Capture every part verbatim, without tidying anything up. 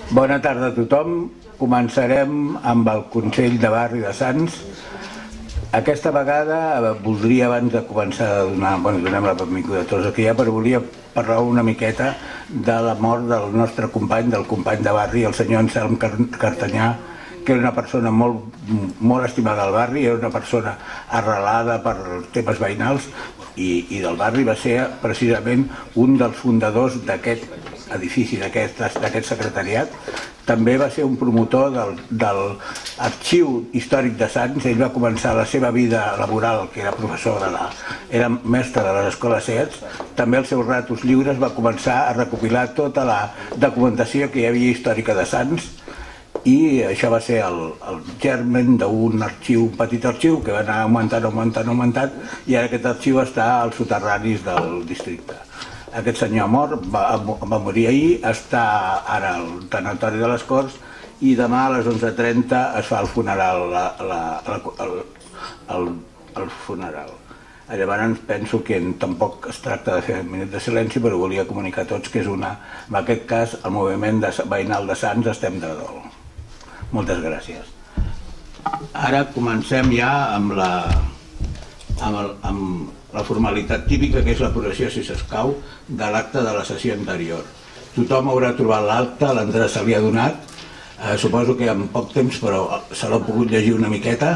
Bona tarda a tothom. Començarem amb el Consell de Barri de Sants. Aquesta vegada voldria, abans de començar a donar, bueno, donem la benvinguda a tots aquí ja, però volia parlar una miqueta de la mort del nostre company, del company de barri, el senyor Anselm Cartanyà, que era una persona molt, molt estimada al barri, era una persona arrelada per temes veïnals i, i del barri. Va ser precisament un dels fundadors d'aquest edifici, d'aquest secretariat. També va ser un promotor del, de l'Arxiu Històric de Sants. Ell va començar la seva vida laboral, que era professor de la... era mestre de les escoles E A Ts. També als seus ratos lliures va començar a recopilar tota la documentació que hi havia històrica de Sants, i això va ser el, el germen d'un arxiu, un petit arxiu que va anar augmentant, augmentant, augmentant, i ara aquest arxiu està als soterranis del districte. Aquest senyor mort va, va morir ahir, està ara al tanatori de les Corts, i demà a les onze trenta es fa el funeral, la, la, la, el, el, el funeral. Llavors penso que tampoc es tracta de fer un minut de silenci, però volia comunicar a tots que és una, en aquest cas, el moviment de, veïnal de Sants estem de dol. Moltes gràcies. Ara comencem ja amb la, amb el, amb la formalitat típica, que és l'aprovació, si s'escau, de l'acte de la sessió anterior. Tothom haurà trobat l'acte, l'Andrés se li ha donat. Eh, suposo que en poc temps, però se l'ha pogut llegir una miqueta.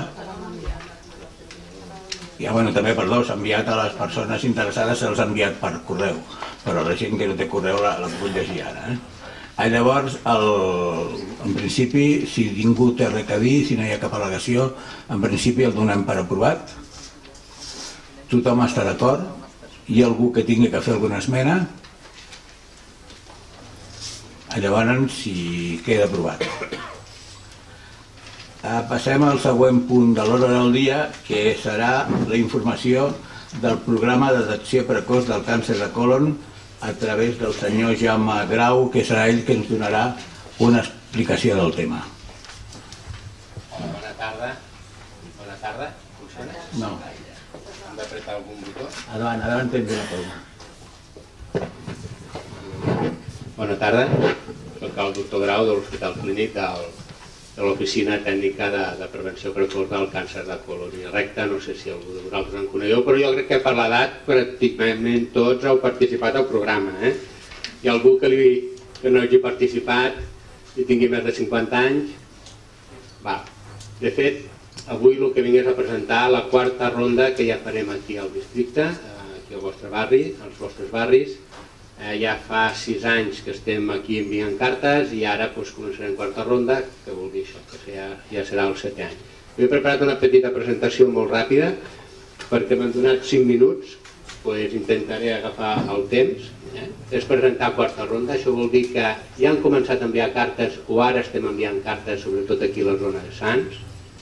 I bueno, també, perdó, s'ha enviat a les persones interessades, se'ls ha enviat per correu, però la gent que no té correu l'ha pogut llegir ara. Eh? Llavors, el, en principi, si ningú té res a dir, si no hi ha cap al·legació, en principi el donem per aprovat. Tothom està d'acord? Hi ha algú que tingui que fer alguna esmena? Llavors, si queda aprovat. Passem al següent punt de l'ordre del dia, que serà la informació del programa de detecció precoç del càncer de còlon a través del senyor Jaume Grau, que serà ell que ens donarà una explicació del tema. Bona tarda. Bona tarda. Funciona? No. Hem d'apretar algun botó? Endavant, endavant tens una cosa. Bona tarda. Soc el doctor Grau de l'Hospital Clínic de l'Oficina Tècnica de Prevenció Precoç del Càncer de Còlon i Recte. No sé si algú de vosaltres en conegueu, però jo crec que per l'edat pràcticament tots heu participat al programa. Hi ha algú que no hagi participat i tingui més de cinquanta anys? De fet, avui el que vinc és a presentar la quarta ronda que ja farem aquí al districte, aquí al vostre barri, als vostres barris. Ja fa sis anys que estem aquí enviant cartes i ara començarem quarta ronda, que vol dir això, que ja serà el setè any. He preparat una petita presentació molt ràpida, perquè m'han donat cinc minuts, doncs intentaré agafar el temps. És presentar quarta ronda, això vol dir que ja han començat a enviar cartes o ara estem enviant cartes, sobretot aquí a la zona de Sants.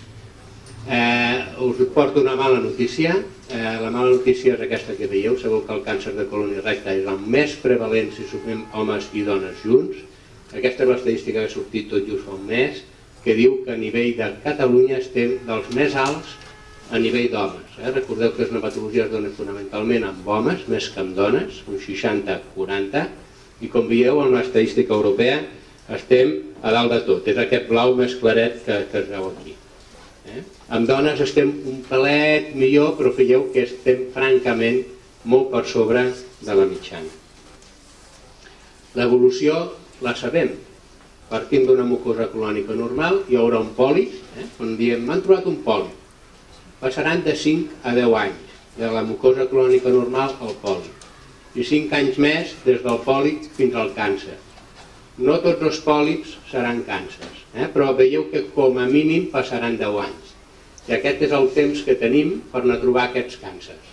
Us porto una mala notícia. La mala notícia és aquesta que veieu. Sabeu que el càncer de còlon i recte és el més prevalent si sumem homes i dones junts. Aquesta és l'estadística que ha sortit tot just fa un mes, que diu que a nivell de Catalunya estem dels més alts a nivell d'homes. Recordeu que és una patologia que es dona fonamentalment amb homes, més que amb dones, un seixanta quaranta, i com veieu en l'estadística europea estem a dalt de tot. És aquest blau més claret que es veu aquí. Amb dones estem un pelet millor, però veieu que estem francament molt per sobre de la mitjana. L'evolució la sabem. Partim d'una mucosa colònica normal, hi haurà un pòlip, quan diem m'han trobat un pòlip. Passaran de cinc a deu anys, de la mucosa colònica normal al pòlip. I cinc anys més des del pòlip fins al càncer. No tots els pòlips seran càncers, però veieu que com a mínim passaran deu anys. I aquest és el temps que tenim per anar a trobar aquests càncers.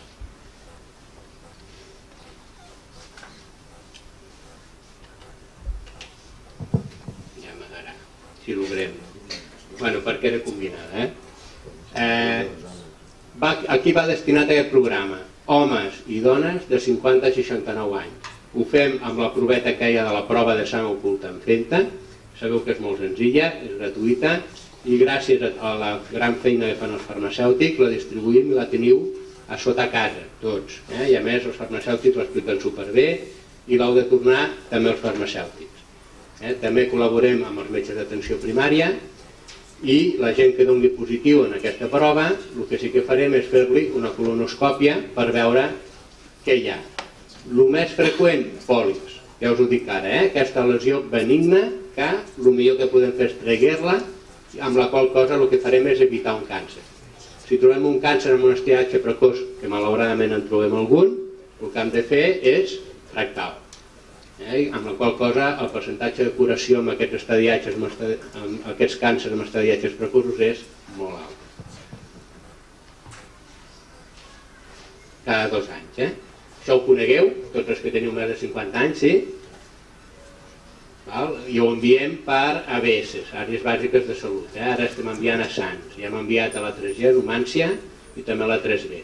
Ja m'agrada, si logrem. Bueno, perquè era combinada. Aquí va destinat aquest programa. Homes i dones de cinquanta a seixanta-nou anys. Ho fem amb la proveta que hi ha de la prova de sang oculta en fenta. Sabeu que és molt senzilla, és gratuïta, i gràcies a la gran feina que fan els farmacèutics la distribuïm i la teniu a sota casa, tots. I a més els farmacèutics l'expliquen superbé i l'heu de tornar també els farmacèutics. També col·laborem amb els metges d'atenció primària i la gent que doni positiu en aquesta prova, el que sí que farem és fer-li una colonoscòpia per veure què hi ha. El més freqüent, pòlips, ja us ho dic ara, aquesta lesió benigna que el millor que podem fer és traguer-la, amb la qual cosa el que farem és evitar un càncer. Si trobem un càncer amb un estiratge precoç, que malauradament en trobem algun, el que hem de fer és tractar-lo. Amb la qual cosa el percentatge de curació amb aquests estadiatges, amb aquests càncers amb estadiatges precoços és molt alt. Cada dos anys. Això ho conegueu, tots els que teniu més de cinquanta anys, sí? I ho enviem per A B S, àrees bàsiques de salut. Ara estem enviant a SANS. Ja hem enviat a la tres G, Numància, i també a la tres B.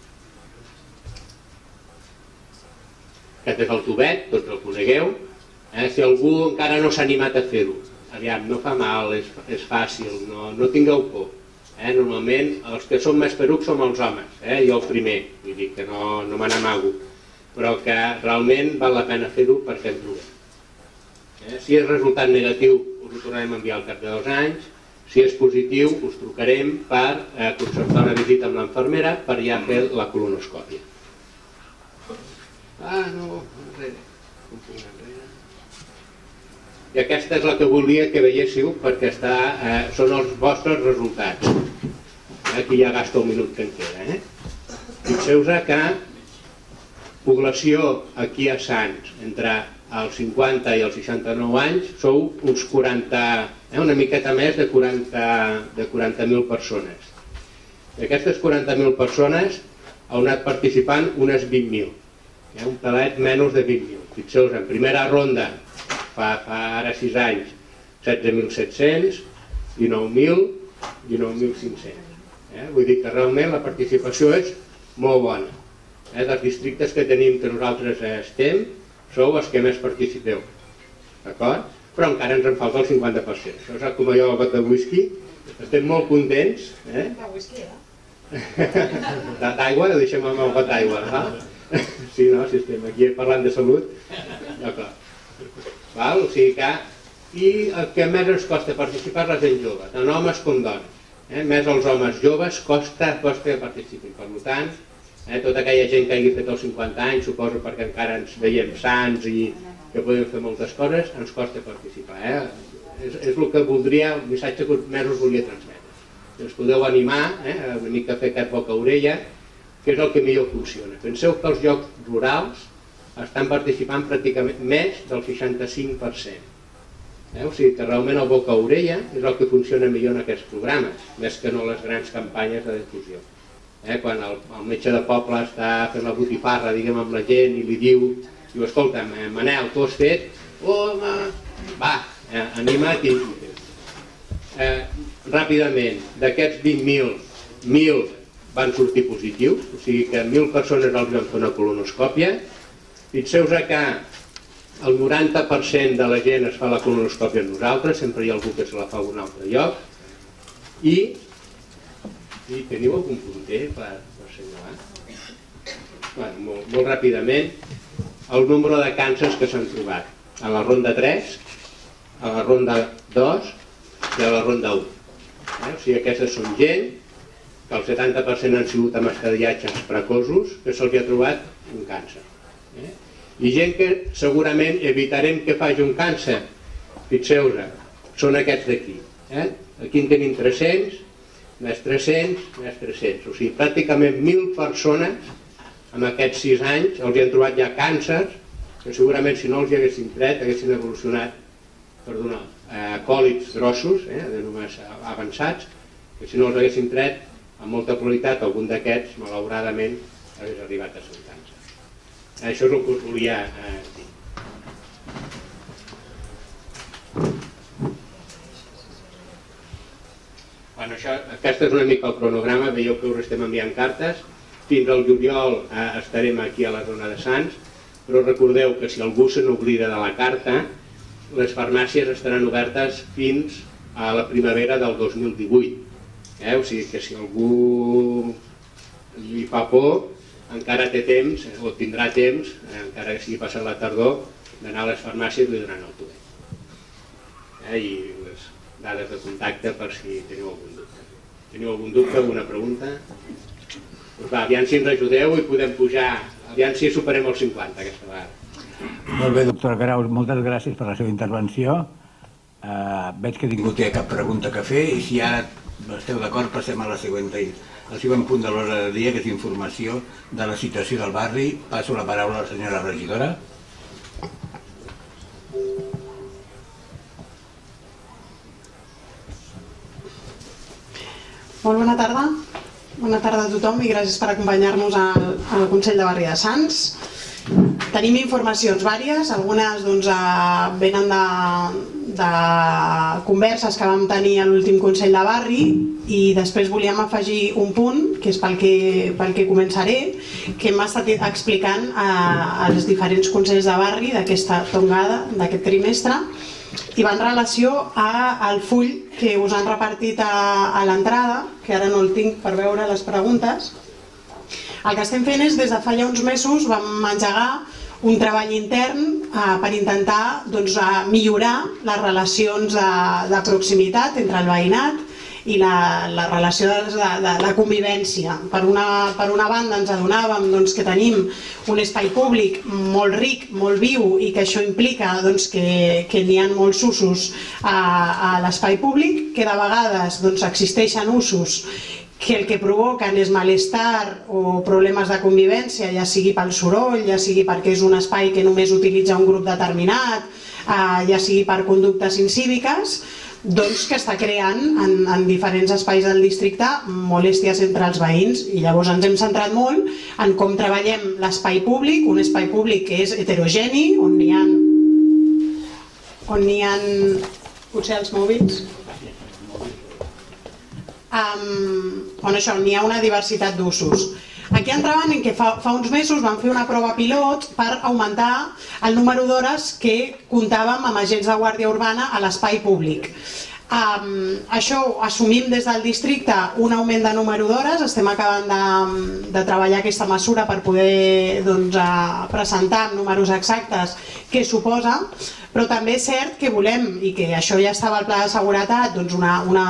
Aquest és el tubet, tots el conegueu. Si algú encara no s'ha animat a fer-ho, aviam, no fa mal, és fàcil, no tingueu por. Normalment els que som més perucs som els homes, jo el primer, vull dir que no me n'amago, però que realment val la pena fer-ho perquè en trobem. Si és resultat negatiu, us ho tornarem a enviar al cap de dos anys. Si és positiu, us trucarem per concertar una visita amb l'infermera per ja fer la colonoscòpia. Ah, no, enrere. I aquesta és la que volia que veiéssiu perquè són els vostres resultats. Aquí ja gasto el minut que em queda. Fixeu-vos que població aquí a Sants entre els cinquanta i els seixanta-nou anys sou uns quaranta, una miqueta més de quaranta mil persones. D'aquestes quaranta mil persones heu anat participant unes vint mil. Un pelet menys de vint mil. Fixeu-vos, en primera ronda, fa ara sis anys, setze mil set-cents, dinou mil, dinou mil cinc-cents. Vull dir que realment la participació és molt bona. Dels districtes que tenim que nosaltres estem, sou els que més participeu. D'acord? Però encara ens en falta el cinquanta per cent. Això és com allò del got de whisky. Estem molt contents. De whisky, eh? D'aigua, ho deixem amb el got d'aigua, no? Sí, no, si estem aquí parlant de salut. D'acord. O sigui que... I el que més ens costa participar és la gent jove, tant homes com dones. Més els homes joves costa que participin. Per tant, tota aquella gent que hagi fet els cinquanta anys, suposo perquè encara ens veiem sants i que podem fer moltes coses, ens costa participar. És el que voldria, el missatge que més us volia transmetre. Ens podeu animar una mica a fer aquest boca-orella, que és el que millor funciona. Penseu que els llocs rurals estan participant pràcticament més del seixanta-cinc per cent. O sigui que realment el boca-orella és el que funciona millor en aquests programes, més que no les grans campanyes de difusió. Quan el metge de poble està fent la botifarra, diguem, amb la gent i li diu, diu, escolta, Manel, tu has fet? Home, va, anima't i ràpidament, d'aquests vint mil, mil van sortir positius, o sigui que mil persones els van fer una colonoscòpia. Fixeu-vos que el noranta per cent de la gent es fa la colonoscòpia amb nosaltres, sempre hi ha algú que se la fa a un altre lloc. I teniu algun punter per assenyalar? Molt ràpidament, el nombre de càncers que s'han trobat. A la ronda tres, a la ronda dos i a la ronda u. O sigui, aquestes són gent que el setanta per cent han sigut amb estadiatges precoços, que se'ls ha trobat un càncer. I gent que segurament evitarem que faci un càncer. Fixeu-vos, són aquests d'aquí. Aquí en tenim tres-cents, més tres-cents, més tres-cents. O sigui, pràcticament mil persones en aquests sis anys els han trobat ja càncers, que segurament si no els hi haguessin tret, haguessin evolucionat, perdona, còlits grossos, de només avançats, que si no els haguessin tret, amb molta probabilitat, algun d'aquests, malauradament, hagués arribat a ser un càncer. Això és el que us volia dir. Aquest és una mica el cronograma, veieu que us estem enviant cartes. Fins al juliol estarem aquí a la zona de Sants, però recordeu que si algú se n'oblida de la carta, les farmàcies estaran obertes fins a la primavera del dos mil divuit. O sigui que si algú li fa por, encara té temps, o tindrà temps, encara que sigui passat la tardor, d'anar a les farmàcies i li donaran el tubet. i les dades de contacte per si teniu algun dubte. Teniu algun dubte, alguna pregunta? Doncs va, aviam si ens ajudeu i podem pujar, aviam si superem els cinquanta aquesta vegada. Molt bé, doctor Grau, moltes gràcies per la seva intervenció. Veig que ningú té cap pregunta que fer i si ara esteu d'acord passem a la següent, al següent punt de l'ordre del dia, que és informació de la situació del barri. Passo la paraula a la senyora regidora. Molt bona tarda. Bona tarda a tothom i gràcies per acompanyar-nos al, al Consell de Barri de Sants. Tenim informacions vàries, algunes doncs, venen de, de converses que vam tenir a l'últim Consell de Barri i després volíem afegir un punt, que és pel que, pel que començaré, que hem estat explicant a, als diferents Consells de Barri d'aquesta tongada, d'aquest trimestre, i va en relació al full que us han repartit a, a l'entrada, que ara no el tinc per veure les preguntes. El que estem fent és, des de fa ja uns mesos, vam engegar un treball intern eh, per intentar doncs, millorar les relacions de, de proximitat entre el veïnat i la, la relació de, de, de convivència. Per una, per una banda ens adonàvem doncs, que tenim un espai públic molt ric, molt viu i que això implica doncs, que, que n'hi ha molts usos a, a l'espai públic, que de vegades doncs, existeixen usos que el que provoquen és malestar o problemes de convivència, ja sigui pel soroll, ja sigui perquè és un espai que només utilitza un grup determinat, ja sigui per conductes incíviques, doncs que està creant en, en diferents espais del districte molèsties entre els veïns. I llavors ens hem centrat molt en com treballem l'espai públic, un espai públic que és heterogeni, on n'hi ha, on n'hi ha potser els mòbils, Um, on això, n'hi ha una diversitat d'usos. Aquí entraven en que fa, fa uns mesos vam fer una prova pilot per augmentar el número d'hores que comptàvem amb agents de guàrdia urbana a l'espai públic. Um, això assumim des del districte un augment de número d'hores, estem acabant de, de treballar aquesta mesura per poder doncs, presentar amb números exactes què suposa, però també és cert que volem, i que això ja estava al pla de seguretat, doncs una, una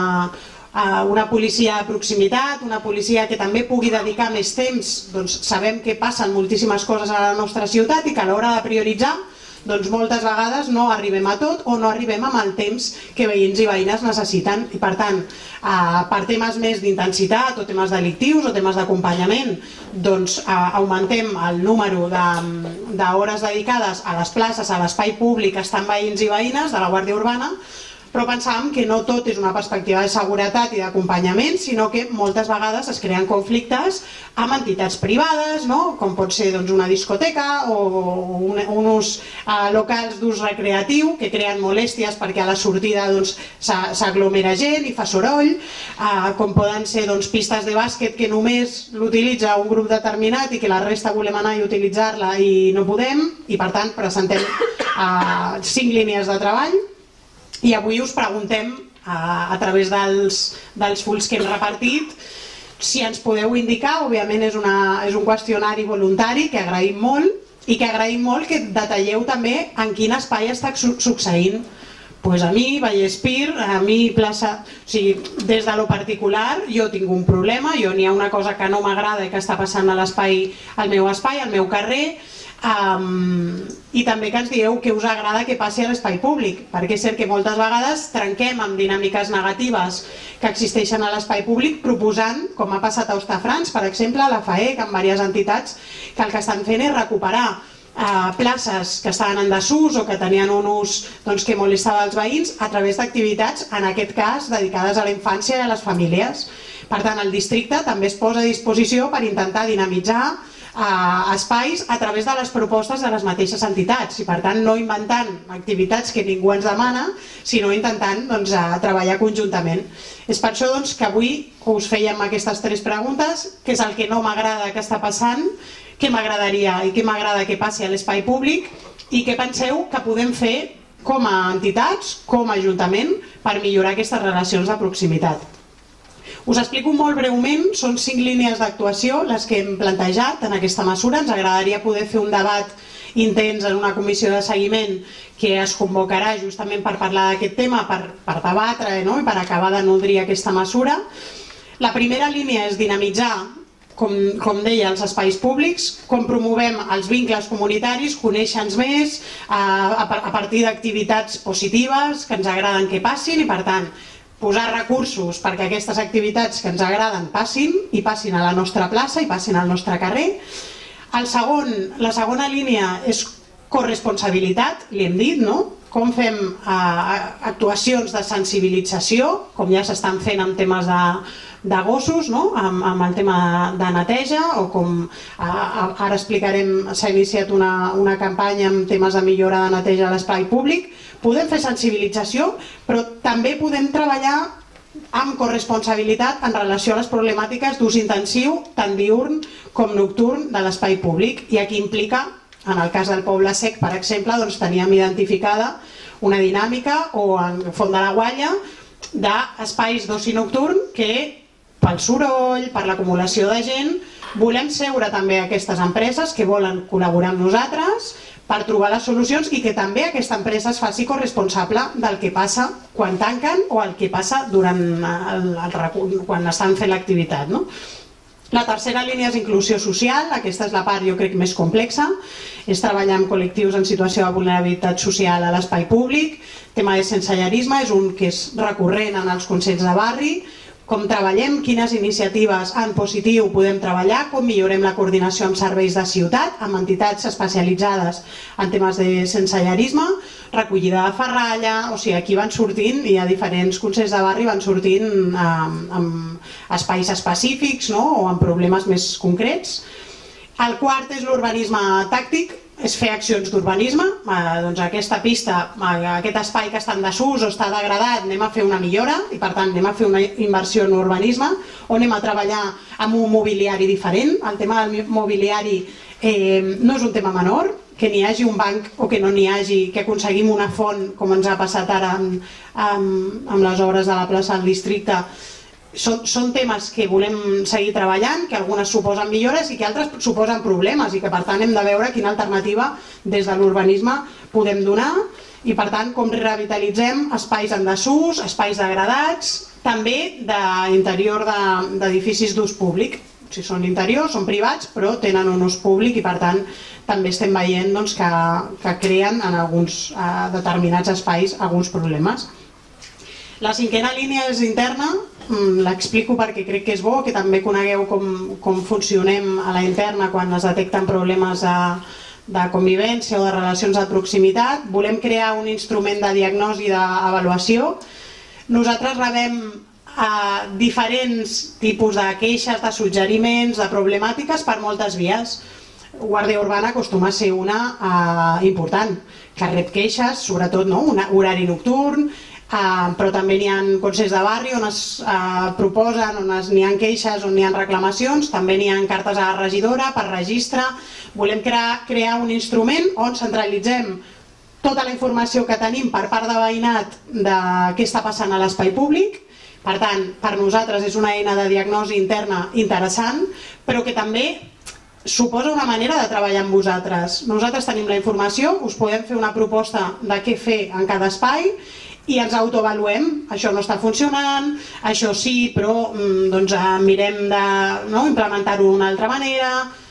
una policia de proximitat, una policia que també pugui dedicar més temps. Doncs sabem que passen moltíssimes coses a la nostra ciutat i que a l'hora de prioritzar doncs moltes vegades no arribem a tot o no arribem amb el temps que veïns i veïnes necessiten. I per tant, per temes més d'intensitat o temes delictius o temes d'acompanyament, doncs augmentem el número d'hores dedicades a les places, a l'espai públic, estan veïns i veïnes de la Guàrdia Urbana, però pensàvem que no tot és una perspectiva de seguretat i d'acompanyament, sinó que moltes vegades es creen conflictes amb entitats privades, no? Com pot ser doncs, una discoteca o un, uns uh, locals d'ús recreatiu que creen molèsties perquè a la sortida doncs, s'aglomera gent i fa soroll, uh, com poden ser doncs, pistes de bàsquet que només l'utilitza un grup determinat i que la resta volem anar i utilitzar-la i no podem, i per tant presentem uh, cinc línies de treball. I avui us preguntem, a, a través dels, dels fulls que hem repartit, si ens podeu indicar, òbviament és, una, és un qüestionari voluntari que agraïm molt i que agraïm molt que detalleu també en quin espai està succeint. Pues a mi, Vallespir, a mi plaça... O sigui, des de lo particular jo tinc un problema, jo n'hi ha una cosa que no m'agrada i que està passant a l'espai, al meu espai, al meu carrer, Um, i també que ens dieu què us agrada que passi a l'espai públic, perquè és cert que moltes vegades trenquem amb dinàmiques negatives que existeixen a l'espai públic proposant, com ha passat a Hostafrancs, per exemple, a la FAEC, amb diverses entitats que el que estan fent és recuperar uh, places que estaven en desús o que tenien un ús doncs, que molestava els veïns a través d'activitats, en aquest cas, dedicades a la infància i a les famílies. Per tant, el districte també es posa a disposició per intentar dinamitzar a espais a través de les propostes de les mateixes entitats i per tant no inventant activitats que ningú ens demana, sinó intentant doncs, treballar conjuntament. És per això doncs, que avui us fèiem aquestes tres preguntes: què és el que no m'agrada que està passant, què m'agradaria i què m'agrada que passi a l'espai públic i què penseu que podem fer com a entitats, com a ajuntament, per millorar aquestes relacions de proximitat. Us explico molt breument, són cinc línies d'actuació les que hem plantejat en aquesta mesura. Ens agradaria poder fer un debat intents en una comissió de seguiment que es convocarà justament per parlar d'aquest tema, per, per debatre, no? I per acabar de nodrir aquesta mesura. La primera línia és dinamitzar, com, com deia, els espais públics, com promovem els vincles comunitaris, conèixer-nos més a, a partir d'activitats positives que ens agraden que passin i, per tant, posar recursos perquè aquestes activitats que ens agraden passin i passin a la nostra plaça i passin al nostre carrer. El segon, la segona línia és corresponsabilitat, li hem dit, no? Com fem eh, actuacions de sensibilització, com ja s'estan fent en temes de, de gossos, no? amb, amb el tema de neteja, o com eh, ara explicarem, s'ha iniciat una, una campanya amb temes de millora de neteja a l'espai públic. Podem fer sensibilització, però també podem treballar amb corresponsabilitat en relació a les problemàtiques d'ús intensiu, tant diürn com nocturn, de l'espai públic. I aquí implica, en el cas del Poble Sec, per exemple, doncs teníem identificada una dinàmica, o en Font de la Gualla, d'espais d'oci nocturn que, pel soroll, per l'acumulació de gent, volem seure també a aquestes empreses que volen col·laborar amb nosaltres per trobar les solucions i que també aquesta empresa es faci corresponsable del que passa quan tanquen o el que passa durant el, el, quan estan fent l'activitat, no? La tercera línia és inclusió social, aquesta és la part jo crec més complexa, és treballar amb col·lectius en situació de vulnerabilitat social a l'espai públic. El tema de sensellarisme és un que és recurrent en els consells de barri. Com treballem, quines iniciatives en positiu podem treballar, com millorem la coordinació amb serveis de ciutat, amb entitats especialitzades en temes de sensellarisme, recollida de ferralla, o sigui, aquí van sortint, i a diferents consells de barri van sortint eh, amb espais específics, no? O amb problemes més concrets. El quart és l'urbanisme tàctic, és fer accions d'urbanisme. Eh, doncs aquesta pista, eh, aquest espai que està en desús o està degradat, anem a fer una millora i per tant anem a fer una inversió en urbanisme o anem a treballar amb un mobiliari diferent. El tema del mobiliari eh, no és un tema menor, que n'hi hagi un banc o que no n'hi hagi, que aconseguim una font, com ens ha passat ara amb, amb, amb les obres de la plaça del districte. Són, són temes que volem seguir treballant, que algunes suposen millores i que altres suposen problemes i que per tant hem de veure quina alternativa des de l'urbanisme podem donar i per tant com revitalitzem espais en desús, espais degradats, també d'interior d'edificis d'ús públic. Si són interiors, són privats, però tenen un ús públic i per tant també estem veient doncs, que, que creen en alguns eh, determinats espais alguns problemes. La cinquena línia és interna, l'explico perquè crec que és bo, que també conegueu com, com funcionem a la interna quan es detecten problemes de, de convivència o de relacions de proximitat. Volem crear un instrument de diagnosi i d'avaluació. Nosaltres rebem eh, diferents tipus de queixes, de suggeriments, de problemàtiques per moltes vies. Guàrdia Urbana acostuma a ser una eh, important, que rep queixes, sobretot no? Un horari nocturn, Uh, però també n'hi ha consells de barri on es uh, proposen, on n'hi ha queixes, on n'hi ha reclamacions, també n'hi ha cartes a la regidora per registre. Volem crear, crear un instrument on centralitzem tota la informació que tenim per part de veïnat de què està passant a l'espai públic. Per tant, per nosaltres és una eina de diagnosi interna interessant, però que també suposa una manera de treballar amb vosaltres. Nosaltres tenim la informació, us podem fer una proposta de què fer en cada espai i ens autoavaluem, això no està funcionant, això sí, però doncs, mirem de no, implementar-ho d'una altra manera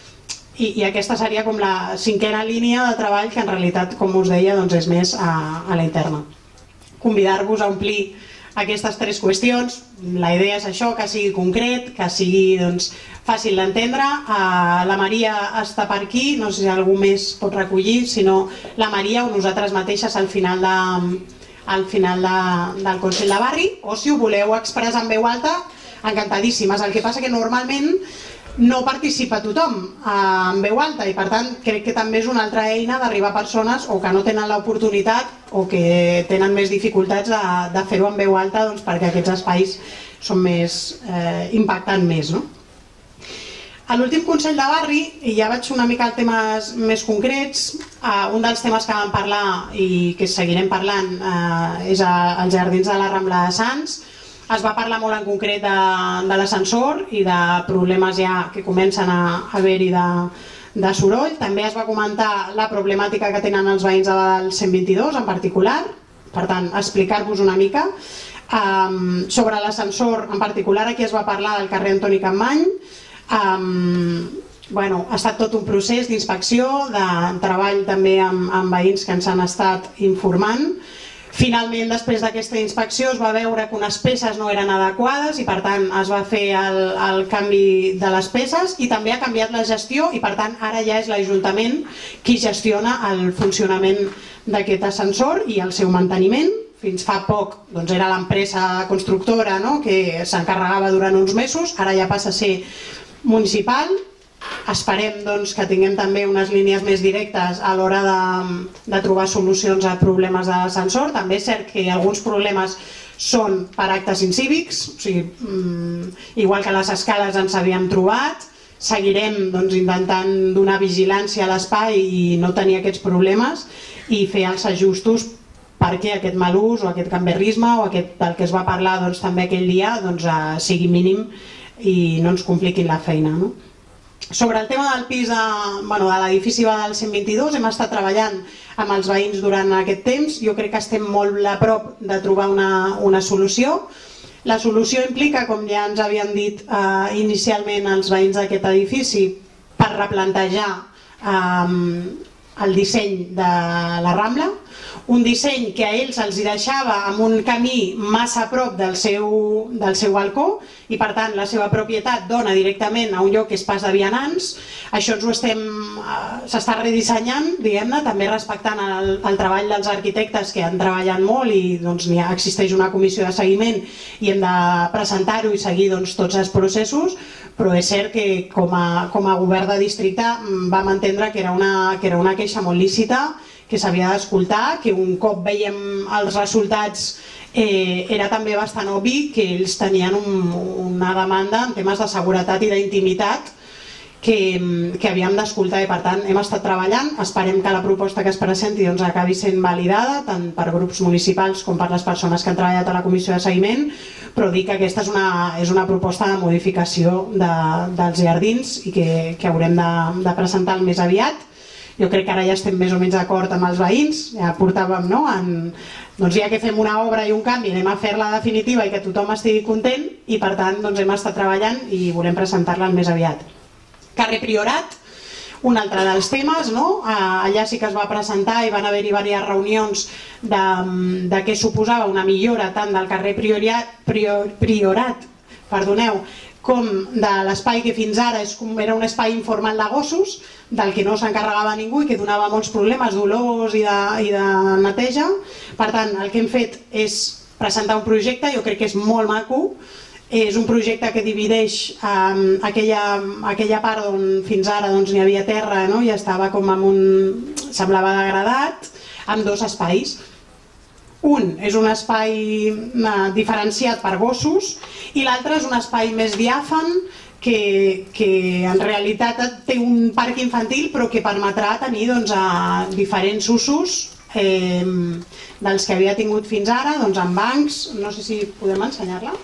i, i aquesta seria com la cinquena línia de treball que en realitat, com us deia, doncs, és més a, a la interna. Convidar-vos a omplir aquestes tres qüestions, la idea és això, que sigui concret, que sigui doncs, fàcil d'entendre. Uh, la Maria està per aquí, no sé si algú més pot recollir, sinó la Maria o nosaltres mateixes al final de al final de, del Consell de Barri, o si ho voleu expressar en veu alta, encantadíssimes. El que passa que normalment no participa tothom eh, en veu alta i per tant crec que també és una altra eina d'arribar a persones o que no tenen l'oportunitat o que tenen més dificultats de, de fer-ho en veu alta doncs, perquè aquests espais són més, eh, impactant més, no? A l'últim Consell de Barri, i ja vaig una mica a temes més concrets, eh, un dels temes que vam parlar i que seguirem parlant eh, és als jardins de la Rambla de Sants. Es va parlar molt en concret de, de l'ascensor i de problemes ja que comencen a haver-hi de, de soroll. També es va comentar la problemàtica que tenen els veïns del cent vint-i-dos en particular, per tant, explicar-vos una mica. Um, sobre l'ascensor, en particular aquí es va parlar del carrer Antoni Capmany. Um, bueno, ha estat tot un procés d'inspecció, de treball també amb, amb veïns que ens han estat informant. Finalment, després d'aquesta inspecció es va veure que unes peces no eren adequades i per tant es va fer el, el canvi de les peces i també ha canviat la gestió i per tant ara ja és l'Ajuntament qui gestiona el funcionament d'aquest ascensor i el seu manteniment. Fins fa poc doncs, era l'empresa constructora, no?, que s'encarregava durant uns mesos, ara ja passa a ser municipal. Esperem doncs, que tinguem també unes línies més directes a l'hora de, de trobar solucions a problemes de l'ascensor. També és cert que alguns problemes són per actes incívics, o sigui, mm, igual que les escales ens havíem trobat, seguirem doncs, intentant donar vigilància a l'espai i no tenir aquests problemes i fer els ajustos perquè aquest mal ús o aquest gamberrisme o aquest del que es va parlar doncs, també aquell dia doncs, eh, sigui mínim i no ens compliquin la feina, no? Sobre el tema del pis de, bueno, de l'edifici del cent vint-i-dos hem estat treballant amb els veïns durant aquest temps. Jo crec que estem molt a prop de trobar una, una solució. La solució implica, com ja ens havien dit eh, inicialment els veïns d'aquest edifici, per replantejar eh, el disseny de la Rambla, un disseny que a ells els hi deixava amb un camí massa a prop del seu, del seu balcó i per tant la seva propietat dona directament a un lloc que és pas de vianants. Això ens ho estem, s'està redissenyant, diguem-ne, també respectant el, el treball dels arquitectes que han treballat molt i doncs, ha, existeix una comissió de seguiment i hem de presentar-ho i seguir doncs, tots els processos, però és cert que com a, com a govern de districte vam entendre que era una, que era una queixa molt lícita, que s'havia d'escoltar, que un cop veiem els resultats eh, era també bastant obvi que ells tenien un, una demanda en temes de seguretat i d'intimitat que, que havíem d'escoltar i per tant hem estat treballant. Esperem que la proposta que es presenti doncs, acabi sent validada tant per grups municipals com per les persones que han treballat a la comissió de seguiment, però dic que aquesta és una, és una proposta de modificació de, dels jardins i que, que haurem de, de presentar el més aviat. Jo crec que ara ja estem més o menys d'acord amb els veïns, ja portàvem, no? En, doncs ja que fem una obra i un canvi, anem a fer-la definitiva i que tothom estigui content i per tant doncs, hem estat treballant i volem presentar-la el més aviat. Carrer Priorat, un altre dels temes, no? Allà sí que es va presentar i van haver-hi diverses reunions de, de què suposava una millora tant del carrer Priorat, Prior, Priorat perdoneu, com de l'espai que fins ara és, era un espai informal de gossos, del que no s'encarregava ningú i que donava molts problemes d'olors i, de, i de neteja. Per tant, el que hem fet és presentar un projecte, jo crec que és molt maco, és un projecte que divideix um, aquella, aquella part on fins ara doncs, n'hi havia terra, no? I estava com amb un... semblava degradat, amb dos espais. Un és un espai diferenciat per gossos i l'altre és un espai més diàfan que, que en realitat té un parc infantil però que permetrà tenir doncs, a diferents usos eh, dels que havia tingut fins ara, doncs, amb bancs. No sé si podem ensenyar-la.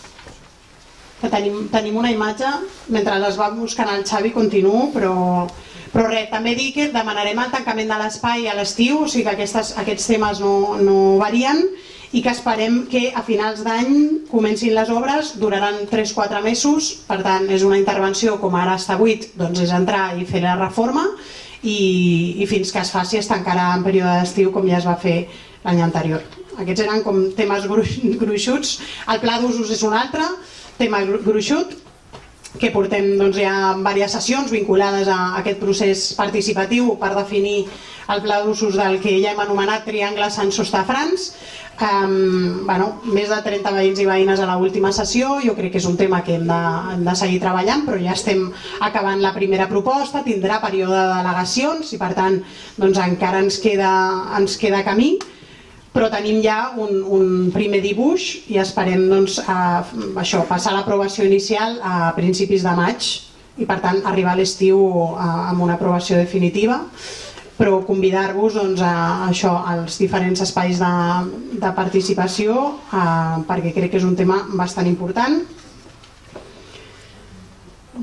Que tenim, tenim una imatge, mentre les va buscant el Xavi continuo, però... Però res, també dic que demanarem el tancament de l'espai a l'estiu, o sigui que aquestes, aquests temes no, no varien i que esperem que a finals d'any comencin les obres, duraran tres a quatre mesos, per tant és una intervenció com ara està buit, doncs és entrar i fer la reforma i, i fins que es faci es tancarà en període d'estiu com ja es va fer l'any anterior. Aquests eren com temes gruixuts, el pla d'usos és un altre tema gruixut, que portem doncs, ja diverses sessions vinculades a aquest procés participatiu per definir el pla d'usos del que ja hem anomenat Triangle Sant Sostafrans. Um, bueno, més de trenta veïns i veïnes a l'última sessió, jo crec que és un tema que hem de, hem de seguir treballant, però ja estem acabant la primera proposta, tindrà període de delegacions i per tant doncs, encara ens queda, ens queda camí, però tenim ja un, un primer dibuix i esperem doncs, a, això, passar l'aprovació inicial a principis de maig i per tant arribar a l'estiu amb una aprovació definitiva, però convidar-vos doncs, a, a això, als diferents espais de, de participació a, perquè crec que és un tema bastant important.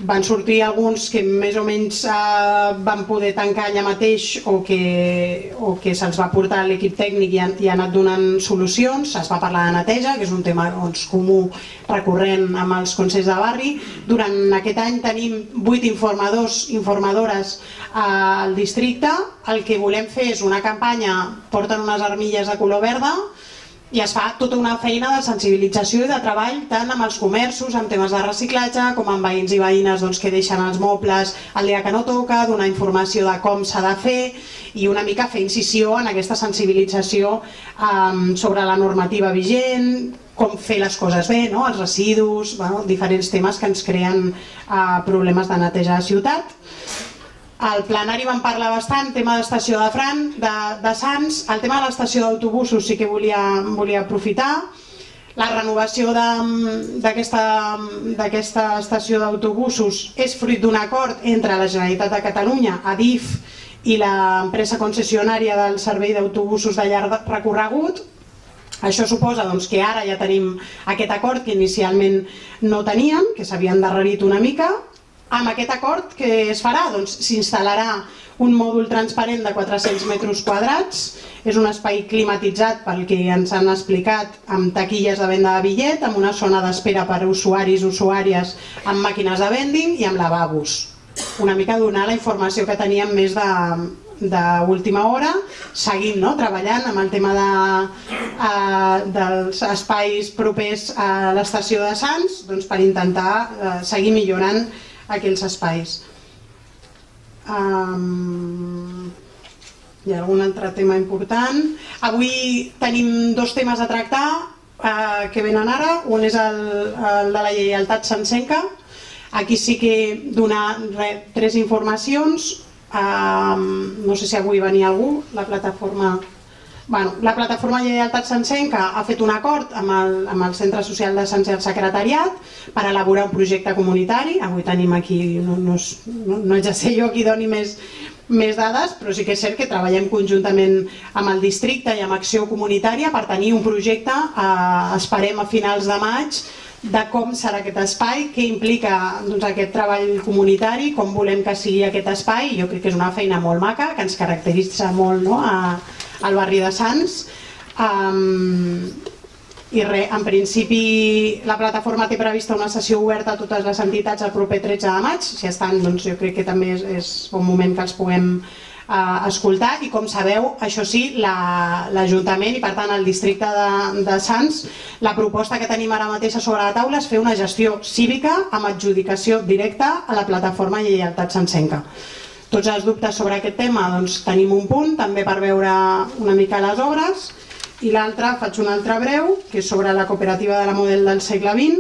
van sortir alguns que més o menys van poder tancar allà mateix o que se'ls va portar l'equip tècnic i ha anat donant solucions. Es va parlar de neteja, que és un tema comú recurrent amb els consells de barri. Durant aquest any tenim vuit informadors, informadores al districte. El que volem fer és una campanya, porten unes armilles de color verda, i es fa tota una feina de sensibilització i de treball tant amb els comerços, amb temes de reciclatge, com amb veïns i veïnes que deixen els mobles el dia que no toca, donar informació de com s'ha de fer i una mica fer incisió en aquesta sensibilització sobre la normativa vigent, com fer les coses bé, els residus, diferents temes que ens creen problemes de neteja de ciutat. Al plenari vam parlar bastant, tema d'estació de Fran, de Sants. El tema de l'estació d'autobusos sí que volia aprofitar. La renovació d'aquesta estació d'autobusos és fruit d'un acord entre la Generalitat de Catalunya, Adif, i l'empresa concessionària del servei d'autobusos de llarg recorregut. Això suposa que ara ja tenim aquest acord que inicialment no teníem, que s'havia endarrerit una mica. Amb aquest acord què es farà? S'instal·larà un mòdul transparent de quatre-cents metres quadrats. És un espai climatitzat, pel que ens han explicat, amb taquilles de venda de bitllet, amb una zona d'espera per a usuaris i usuàries amb màquines de vending i amb lavabos. Una mica donar la informació que teníem més d'última hora. Seguim treballant amb el tema dels espais propers a l'estació de Sants per intentar seguir millorant aquells espais. Hi ha algun altre tema important? Avui tenim dos temes a tractar que venen ara. Un és el de la lleialtat sencenca. Aquí sí que donar tres informacions. No sé si avui venia algú. La plataforma... La plataforma Lleialtat Santsenca ha fet un acord amb el Centre Social de Sants i el Secretariat per elaborar un projecte comunitari. Avui tenim aquí, no haig de ser jo qui doni més dades, però sí que és cert que treballem conjuntament amb el districte i amb Acció Comunitària per tenir un projecte, esperem a finals de maig, de com serà aquest espai, què implica aquest treball comunitari, com volem que sigui aquest espai. Jo crec que és una feina molt maca, que ens caracteritza molt al barri de Sants. I res, en principi la plataforma té prevista una sessió oberta a totes les entitats el proper tretze de maig. Si estan, doncs jo crec que també és bon moment que els puguem escoltar. I com sabeu, això sí, l'Ajuntament i per tant el districte de Sants, la proposta que tenim ara mateix sobre la taula és fer una gestió cívica amb adjudicació directa a la plataforma Lleialtat Santsenca. Tots els dubtes sobre aquest tema, doncs tenim un punt també per veure una mica les obres, i l'altre, faig un altre breu, que és sobre la cooperativa de la Model del segle vint,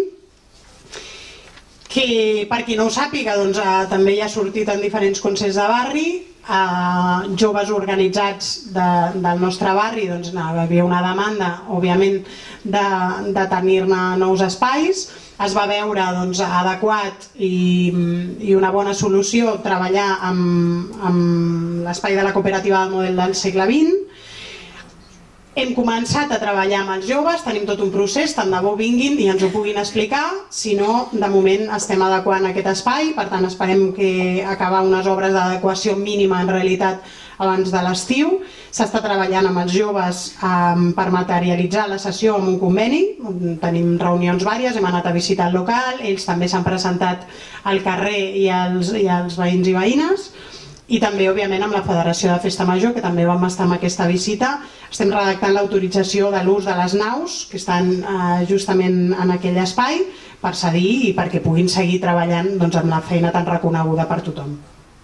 que per qui no ho sàpiga també ja ha sortit en diferents consells de barri. Joves organitzats del nostre barri, hi havia una demanda, òbviament, de tenir-ne nous espais. Es va veure adequat i una bona solució treballar amb l'espai de la cooperativa del Model del segle vint. Hem començat a treballar amb els joves, tenim tot un procés, tant de bo vinguin i ens ho puguin explicar. Si no, de moment estem adequant aquest espai, per tant esperem acabar unes obres d'adequació mínima en realitat abans de l'estiu. S'està treballant amb els joves per materialitzar la sessió amb un conveni. Tenim reunions vàries, hem anat a visitar el local, ells també s'han presentat al carrer i els veïns i veïnes. I també, òbviament, amb la Federació de Festa Major, que també vam estar amb aquesta visita. Estem redactant l'autorització de l'ús de les naus, que estan justament en aquell espai, per cedir i perquè puguin seguir treballant amb la feina tan reconeguda per tothom.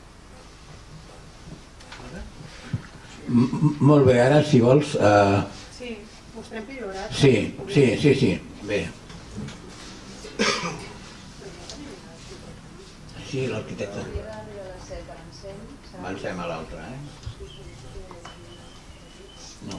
Molt bé, ara, si vols... Sí, mostrem pillorat. Sí, sí, sí, sí, bé. Sí, l'arquitecte. Avancem a l'altre, eh? No,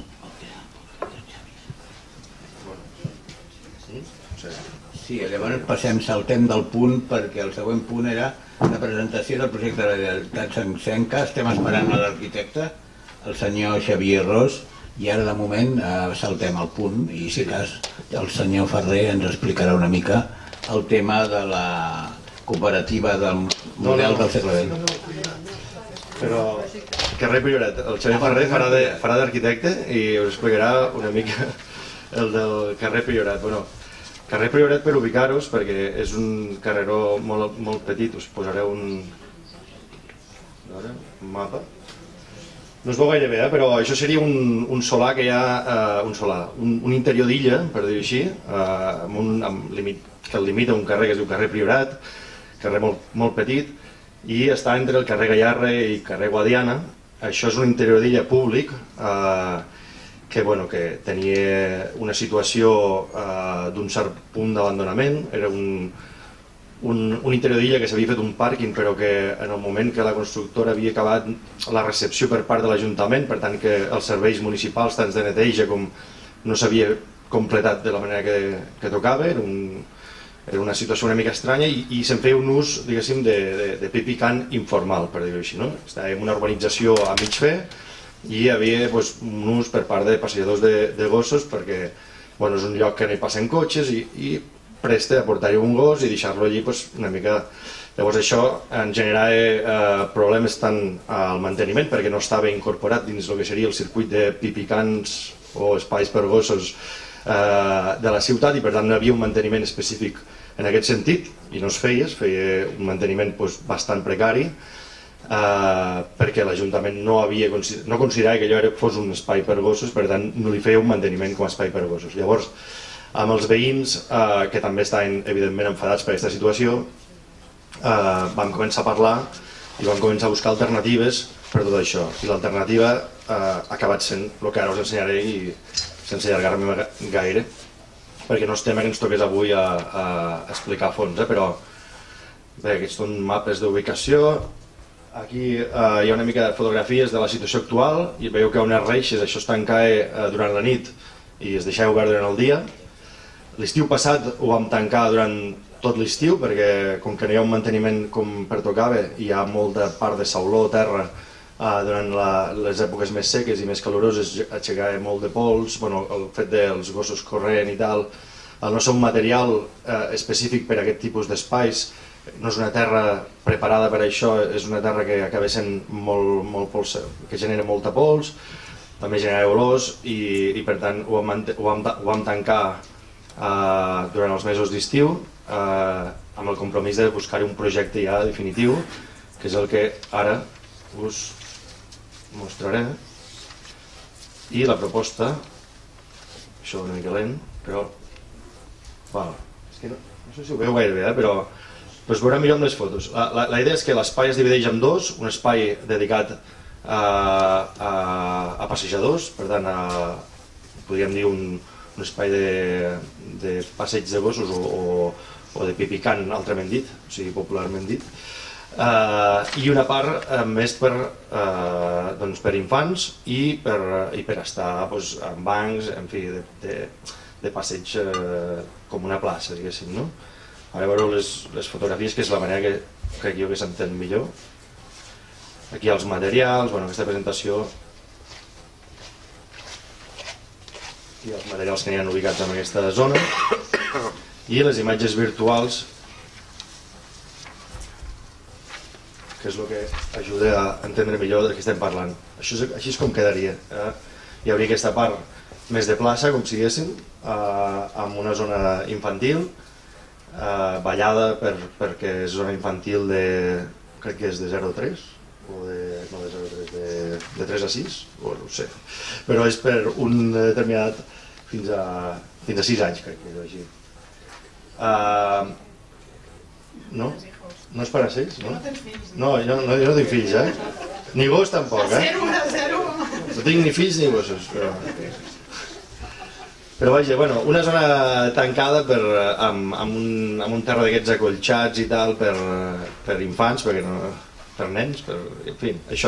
sí, llavors passem, saltem del punt perquè el següent punt era la presentació del projecte de Lleialtat Santsenca. Estem esperant a l'arquitecte, el senyor Xavier Ros, i ara de moment saltem al punt i si cas el senyor Ferrer ens explicarà una mica el tema de la cooperativa del model del segle vint. Però carrer Priorat, el Xavier Ferrer farà d'arquitecte i us explicarà una mica el del carrer Priorat. Bueno, carrer Priorat, per ubicar-vos, perquè és un carreró molt petit, us posaré un mapa. No es veu gaire bé, però això seria un solar que hi ha, un solar, un interior d'illa, per dir-ho així, que el limita un carrer que es diu carrer Priorat, carrer molt petit, i està entre el carrer Gallarre i carrer Guadiana. Això és un interior d'illa públic que tenia una situació d'un cert punt d'abandonament. Era un un interior d'illa que s'havia fet un pàrquing, però que en el moment que la constructora havia acabat la recepció per part de l'Ajuntament, per tant que els serveis municipals, tant de neteja com no s'havia completat de la manera que tocava, era una situació una mica estranya i se'n feia un ús, diguéssim, de pipicant informal, per dir-ho així. Estava en una urbanització a mig fer i hi havia un ús per part de passejadors de gossos perquè és un lloc que no hi passen cotxes i presta a portar-hi un gos i deixar-lo allí una mica. Llavors això en generava problemes tant al manteniment perquè no estava incorporat dins el que seria el circuit de pipicants o espais per gossos de la ciutat i per tant no hi havia un manteniment específic en aquest sentit i no es feia, es feia un manteniment bastant precari perquè l'Ajuntament no considerava que allò fos un espai per gossos, per tant no li feia un manteniment com a espai per gossos. Llavors amb els veïns, que també estaven evidentment enfadats per aquesta situació, vam començar a parlar i vam començar a buscar alternatives per tot això. I l'alternativa ha acabat sent el que ara us ensenyaré i sense allargar-me gaire, perquè no és tema que ens toqués avui a explicar a fons, però bé, aquests són mapes d'ubicació. Aquí hi ha una mica de fotografies de la situació actual i veieu que unes reixes, això es tancava durant la nit i es deixava obert durant el dia. L'estiu passat ho vam tancar durant tot l'estiu perquè com que no hi ha un manteniment com pertocava i hi ha molta part de sauló o terra durant les èpoques més seques i més caloroses aixecava molt de pols, el fet dels gossos corrent i tal, al no ser un material específic per a aquest tipus d'espais, no és una terra preparada per a això, és una terra que acaba sent molt polsa, que genera molta pols, també genera olors i per tant ho vam tancar durant els mesos d'estiu amb el compromís de buscar un projecte ja definitiu, que és el que ara us mostraré. I la proposta, això una mica lent, però és que no sé si ho veu gaire bé, però es veurà millor amb les fotos. La idea és que l'espai es divideix en dos, un espai dedicat a passejadors, per tant podríem dir un un espai de passeig de gossos o de pipicant, altrament dit, o sigui, popularment dit, i una part més per infants i per estar en bancs, en fi, de passeig com una plaça, diguéssim. Ara veureu les fotografies, que és la manera que crec jo que s'entén millor. Aquí els materials, aquesta presentació i els materials que n'hi ha ubicats en aquesta zona i les imatges virtuals, que és el que ajuda a entendre millor de què estem parlant. Així és com quedaria. Hi hauria aquesta part més de plaça, com si diguéssim, amb una zona infantil, ballada perquè és zona infantil de, crec que és de zero a tres, o de, no de zero a tres, de tres a sis, o no ho sé, però és per un determinat fins a sis anys, crec que és així. No? No és per a sis? No, jo no tinc fills, eh? Ni gos tampoc, eh? No tinc ni fills ni gossos, però... Però vaja, una zona tancada amb un terra d'aquests acolxats i tal per infants, per nens, en fi, això.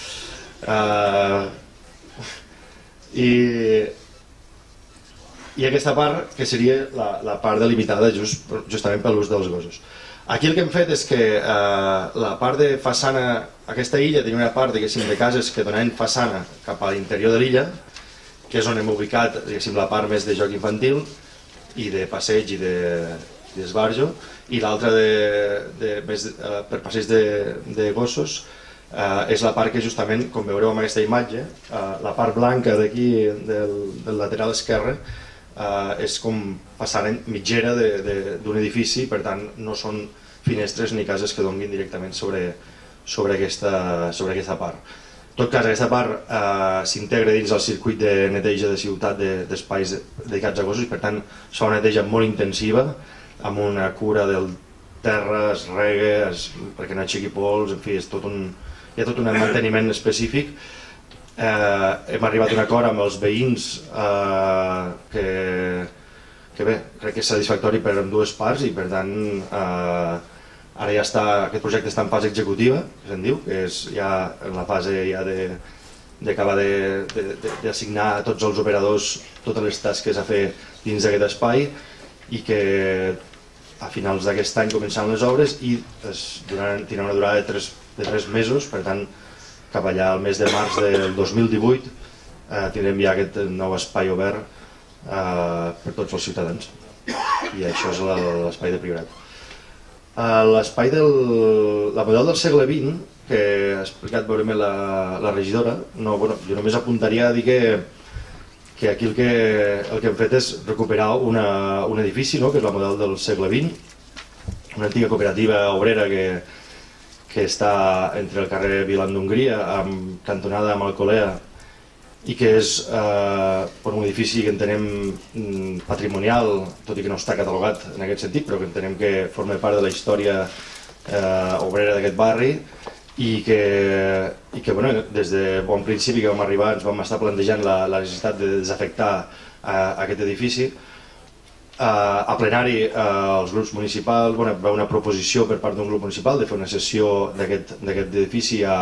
I aquesta part que seria la part delimitada justament per l'ús dels gossos. Aquí el que hem fet és que la part de façana, aquesta illa tenia una part de cases que donaven façana cap a l'interior de l'illa, que és on hem ubicat la part més de joc infantil i de passeig d'esbarjo, i l'altra per passeig de gossos és la part que justament, com veureu en aquesta imatge, la part blanca d'aquí del lateral esquerre és com passant mitgera d'un edifici, per tant no són finestres ni cases que donguin directament sobre aquesta part. En tot cas, aquesta part s'integra dins el circuit de neteja de ciutat d'espais dedicats a gossos i per tant es fa una neteja molt intensiva amb una cura del terra, es rega perquè no aixequi pols, en fi, hi ha tot un manteniment específic. Hem arribat a un acord amb els veïns que bé, crec que és satisfactori per ambdues parts i per tant ara ja està, aquest projecte està en fase executiva, que se'n diu, que és ja en la fase ja d'acabar d'assignar a tots els operadors totes les tasques a fer dins d'aquest espai i que a finals d'aquest any començaran les obres i tindran una durada de tres mesos, per tant cap allà al mes de març del dos mil divuit tindrem ja aquest nou espai obert per tots els ciutadans i això és l'espai de Priorat. L'espai del model del segle vint, que ha explicat breument la regidora, jo només apuntaria a dir que aquí el que hem fet és recuperar un edifici, que és el model del segle vint, una antiga cooperativa obrera que està entre el carrer Vilan d'Hongria, cantonada amb Alcolea, i que és un edifici que entenem patrimonial, tot i que no està catalogat en aquest sentit, però que entenem que forma part de la història obrera d'aquest barri i que des de bon principi que vam arribar ens vam estar plantejant la necessitat de desafectar aquest edifici. A plenari els grups municipals, hi va una proposició per part d'un grup municipal de fer una cessió d'aquest edifici a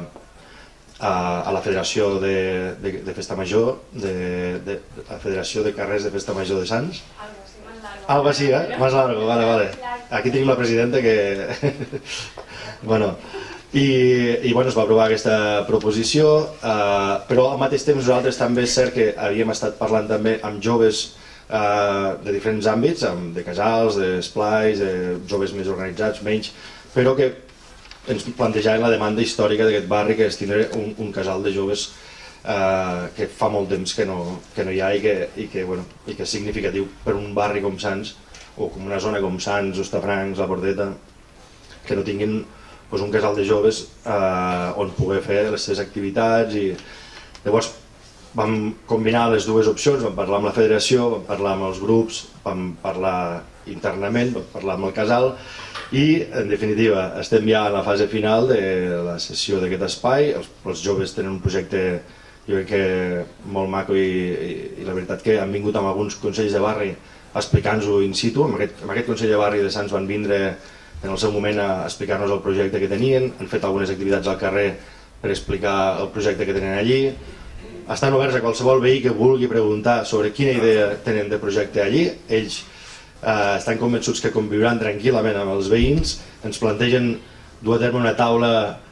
a la Federació de Festa Major, la Federació de Carrers de Festa Major de Sants. Algo així, eh? Más largo, vale, vale. Aquí tenim la presidenta que... Bueno, i es va aprovar aquesta proposició, però al mateix temps nosaltres també és cert que havíem estat parlant també amb joves de diferents àmbits, de casals, d'esplais, de joves més organitzats, menys, però que ens plantejàvem la demanda històrica d'aquest barri, que és tindre un casal de joves que fa molt temps que no hi ha i que és significatiu per un barri com Sants, o com una zona com Sants, Hostafrancs, La Bordeta, que no tinguin un casal de joves on poder fer les seves activitats. Llavors vam combinar les dues opcions, vam parlar amb la federació, vam parlar amb els grups, vam parlar internament, vam parlar amb el casal, i en definitiva estem ja en la fase final de la cessió d'aquest espai. Els joves tenen un projecte jo crec que molt maco i la veritat que han vingut amb alguns consells de barri explicant-nos-ho in situ. Amb aquest consell de barri de Sants van vindre en el seu moment a explicar-nos el projecte que tenien, han fet algunes activitats al carrer per explicar el projecte que tenen allí. Estan oberts a qualsevol veí que vulgui preguntar sobre quina idea tenen de projecte allí. Ells estan convençuts que conviuran tranquil·lament amb els veïns, ens plantegen dur a terme una taula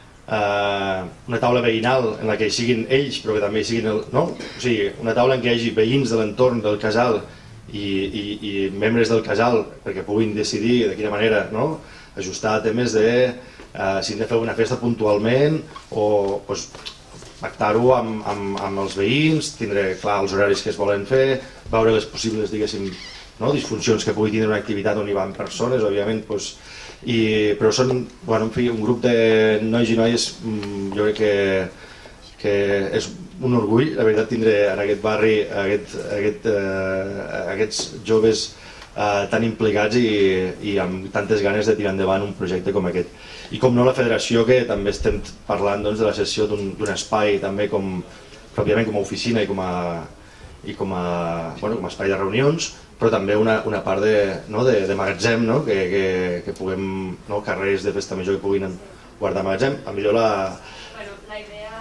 una taula veïnal en la que hi siguin ells però que també hi siguin, no? O sigui, una taula en què hi hagi veïns de l'entorn del casal i membres del casal perquè puguin decidir de quina manera ajustar temes de si hem de fer una festa puntualment o pactar-ho amb els veïns, tindre clar els horaris que es volen fer, veure les possibles, diguéssim, disfuncions que pugui tindre una activitat on hi van persones, òbviament, però són un grup de nois i noies, jo crec que és un orgull, la veritat, tindre en aquest barri aquests joves tan implicats i amb tantes ganes de tirar endavant un projecte com aquest. I com no la federació, que també estem parlant de la cessió d'un espai també pròpiament com a oficina i com a espai de reunions, però també una part de magatzem, que puguem, carrers de festa major que puguin guardar magatzem. A millor la... La idea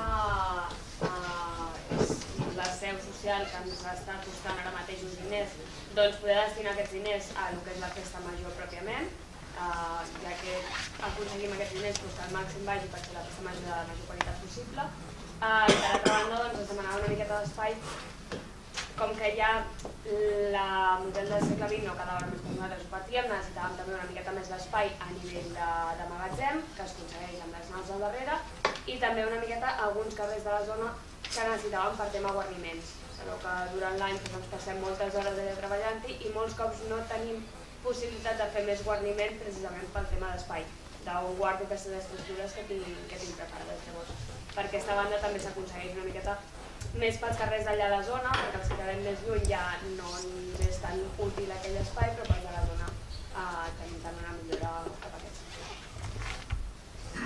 és la seu social que ens està costant ara mateix uns diners, doncs poder destinar aquests diners a el que és la festa major pròpiament, ja que aconseguim aquests diners que el màxim vagi per fer la festa major de la major qualitat possible. Per altra banda, es demanava una miqueta d'espai, com que ja la model del segle vint no quedava només per nosaltres, ho patíem, necessitàvem també una miqueta més d'espai a nivell de, de magatzem, que es aconsegueix amb les naus al darrere, i també una miqueta alguns carrers de la zona que necessitàvem per tema guarniments. Sabeu que durant l'any ens passem moltes hores allà treballant-hi i molts cops no tenim possibilitat de fer més guarniment precisament pel tema d'espai, d'on guardo aquestes estructures que tinc, que tinc preparades. Llavors, per aquesta banda també s'aconsegueix una miqueta més pels carrers d'allà de la zona, perquè els que quedem més lluny ja no és tan útil aquell espai, però pels de la zona eh, tenim també una millora cap a aquest sentit.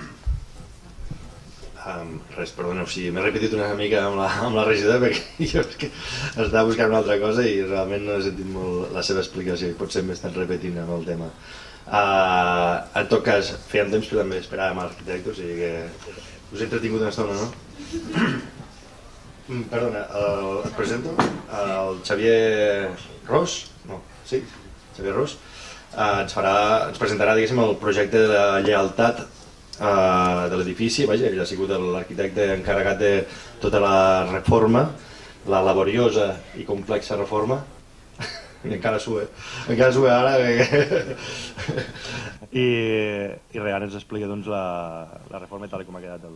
Um, res, perdona, o sigui, m'he repetit una mica amb la, amb la regidora perquè jo és que estava buscant una altra cosa i realment no he sentit molt la seva explicació i potser m'he estat repetint amb el tema. Uh, en tot cas, fèiem temps que també esperàvem a l'arquitecte, o sigui que us he entretingut una estona, no? Perdona, el, et presento el Xavier Ros, no, sí, Xavier Ros, uh, ens, farà, ens presentarà, diguéssim, el projecte de lleialtat uh, de l'edifici. Vaja, ell ha sigut l'arquitecte encarregat de tota la reforma, la laboriosa i complexa reforma, i encara sue, encara sue ara, i, i res, ara ens explica doncs, la, la reforma tal com ha quedat el...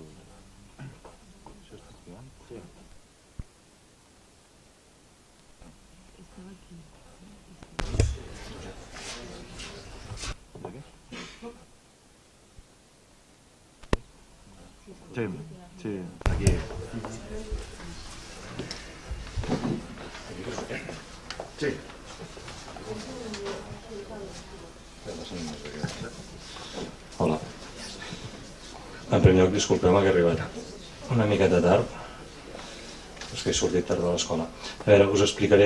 Sí, sí, aquí. Sí. Hola. En primer lloc, disculpeu-me que he arribat una miqueta tard. És que he sortit tard de l'escola. A veure, us explicaré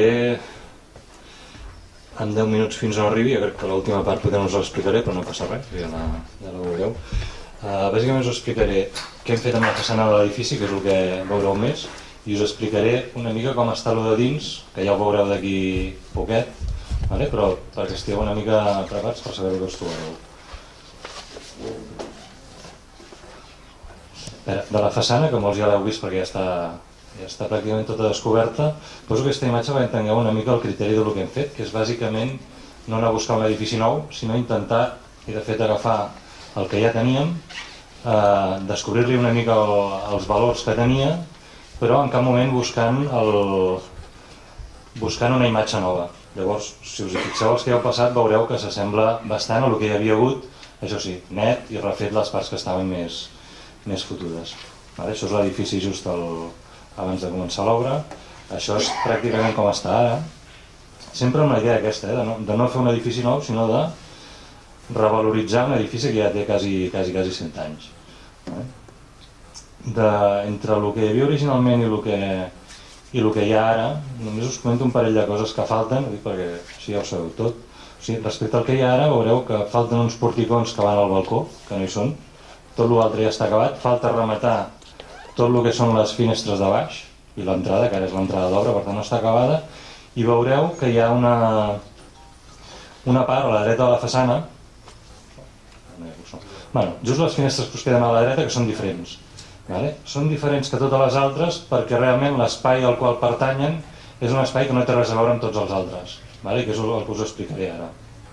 en deu minuts fins on arribi. Jo crec que l'última part potser no us l'explicaré, però no passa res, ja la, ja la veureu. Uh, bàsicament us explicaré què hem fet amb la façana de l'edifici, que és el que veureu més, i us explicaré una mica com està el de dins, que ja ho veureu d'aquí poquet, vale? Però perquè estigueu una mica preparats per saber què us trobareu. De la façana, que molts ja l'heu vist perquè ja està, ja està pràcticament tota descoberta, poso aquesta imatge perquè entengueu una mica el criteri del que hem fet, que és bàsicament no anar a buscar un edifici nou, sinó intentar, i de fet agafar el que ja teníem, eh, descobrir-li una mica el, els valors que tenia, però en cap moment buscant, el, buscant una imatge nova. Llavors, si us hi fixeu els que heu passat, veureu que s'assembla bastant a el que hi havia hagut, això sí, net i refet les parts que estaven més, més fotudes. Vale? Això és l'edifici just el, abans de començar l'obra. Això és pràcticament com està ara. Sempre amb la idea aquesta, eh? de, no, de no fer un edifici nou, sinó de revaloritzar un edifici que ja té quasi, quasi, quasi cent anys. De, entre el que hi havia originalment i el que, i el que hi ha ara, només us comento un parell de coses que falten, perquè així ja ho sabeu tot. O sigui, respecte al que hi ha ara, veureu que falten uns porticons que van al balcó, que no hi són, tot l'altre ja està acabat, falta rematar tot el que són les finestres de baix i l'entrada, que ara és l'entrada d'obra, per tant no està acabada, i veureu que hi ha una, una part a la dreta de la façana. Bueno, just les finestres que us queden a la dreta que són diferents. Vale? Són diferents que totes les altres perquè realment l'espai al qual pertanyen és un espai que no té res a veure amb tots els altres, vale? Que és el que us explicaré ara.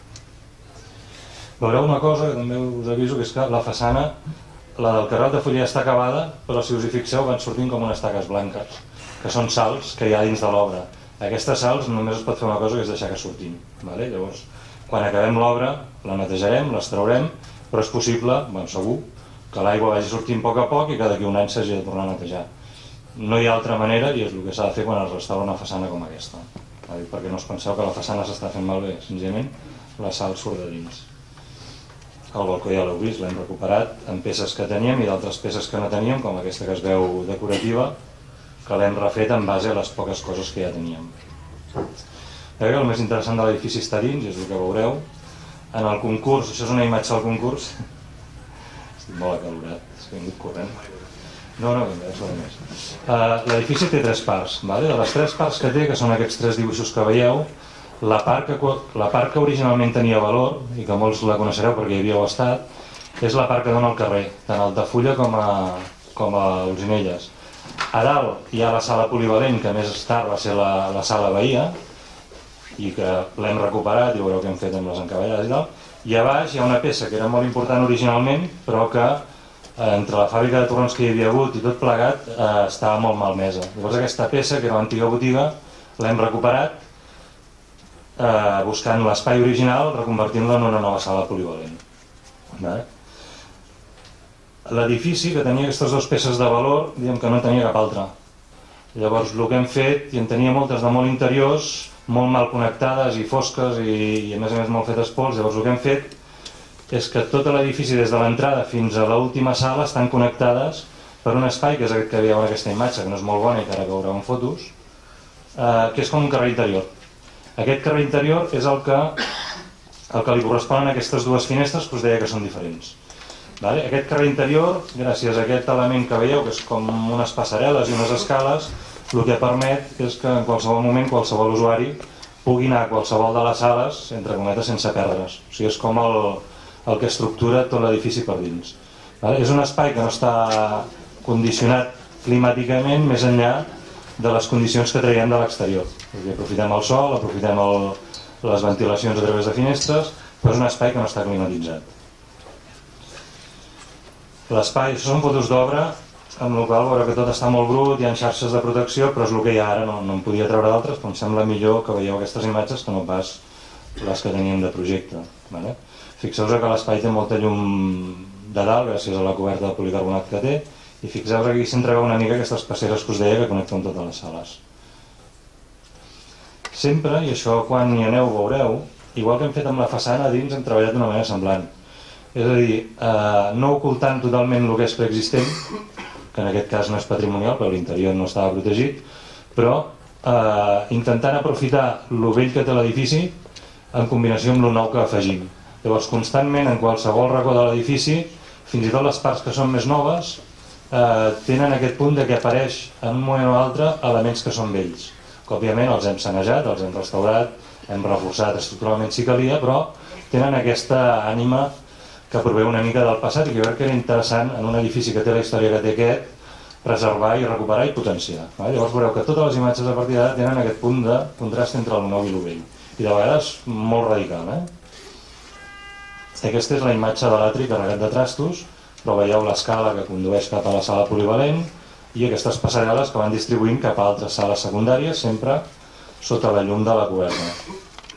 Veureu una cosa que també us aviso, que és que la façana, la del carrer Altafulla ja està acabada, però si us hi fixeu van sortint com unes taques blanques, que són salts que hi ha dins de l'obra. Aquestes salts només es pot fer una cosa, que és deixar que surtin. Vale? Llavors, quan acabem l'obra, la netejarem, les traurem, però és possible, bueno, segur, que l'aigua vagi sortint a poc a poc i que d'aquí un any s'hagi de tornar a netejar. No hi ha altra manera i és el que s'ha de fer quan es restaura una façana com aquesta. Perquè no us penseu que la façana s'està fent malbé, senzillament la sal surt de dins. El balcó ja l'heu vist, l'hem recuperat amb peces que teníem i d'altres peces que no teníem, com aquesta que es veu decorativa, que l'hem refet en base a les poques coses que ja teníem. El més interessant de l'edifici està dins, és el que veureu. En el concurs, això és una imatge del concurs, estic molt acalorat, és que he vingut corrent. No, no, és una més. Uh, L'edifici té tres parts, vale? De les tres parts que té, que són aquests tres dibuixos que veieu, la part que, la part que originalment tenia valor, i que molts la coneixereu perquè hi havíeu estat, és la part que dona al carrer, tant a Altafulla com a, com a Olzinelles. A dalt hi ha la sala polivalent, que més tard va ser la, la sala Bahia, i que l'hem recuperat i veureu què hem fet amb les encavallades i tal. I a baix hi ha una peça que era molt important originalment, però que eh, entre la fàbrica de torrons que hi havia hagut i tot plegat eh, estava molt malmesa. Llavors aquesta peça, que era l'antiga botiga, l'hem recuperat eh, buscant l'espai original, reconvertint-la en una nova sala polivalent. Vale? L'edifici, que tenia aquestes dues peces de valor, diguem que no tenia cap altra. Llavors el que hem fet, i en tenia moltes de molt interiors, molt mal connectades i fosques i, i a més a més molt fetes pols. Llavors el que hem fet és que tot l'edifici des de l'entrada fins a l'última sala estan connectades per un espai, que és aquest que veieu en aquesta imatge, que no és molt bona i que ara veureu en fotos, eh, que és com un carrer interior. Aquest carrer interior és el que, el que li correspon a aquestes dues finestres que us deia que són diferents. Vale? Aquest carrer interior, gràcies a aquest element que veieu, que és com unes passarel·les i unes escales, el que permet és que en qualsevol moment qualsevol usuari pugui anar a qualsevol de les sales, entre cometes, sense perdre's. O sigui, és com el, el que estructura tot l'edifici per dins. Vale? És un espai que no està condicionat climàticament més enllà de les condicions que traiem de l'exterior. Aprofitem el sol, aprofitem el, les ventilacions a través de finestres, però és un espai que no està climatitzat. L'espai, això són fotos d'obra, amb la qual veureu que tot està molt brut, hi ha xarxes de protecció, però és el que hi ha ara, no, no en podia treure d'altres, però em sembla millor que veieu aquestes imatges que no pas les que teníem de projecte. Vale? Fixeu-vos que l'espai té molta llum de dalt, gràcies a la coberta de policarbonat que té, i fixeu-vos que aquí s'entreveu una mica aquestes passeres que us deia que connecten totes les sales. Sempre, i això quan hi aneu veureu, igual que hem fet amb la façana, a dins hem treballat d'una manera semblant. És a dir, eh, no ocultant totalment el que és preexistent, que en aquest cas no és patrimonial, però l'interior no estava protegit, però eh, intentant aprofitar el vell que té l'edifici en combinació amb el nou que afegim. Llavors, constantment, en qualsevol racó de l'edifici, fins i tot les parts que són més noves, eh, tenen aquest punt de que apareix en un moment o altre elements que són vells, que òbviament els hem sanejat, els hem restaurat, hem reforçat estructuralment si calia, però tenen aquesta ànima que prové una mica del passat i que jo crec que era interessant en un edifici que té la història que té aquest, preservar i recuperar i potenciar. Llavors veureu que totes les imatges a partir d'ara tenen aquest punt de contrast entre el nou i el vell, i de vegades molt radical. Eh? Aquesta és la imatge de l'atri carregat de trastos, però veieu l'escala que condueix cap a la sala polivalent i aquestes passarel·les que van distribuint cap a altres sales secundàries, sempre sota la llum de la coberta.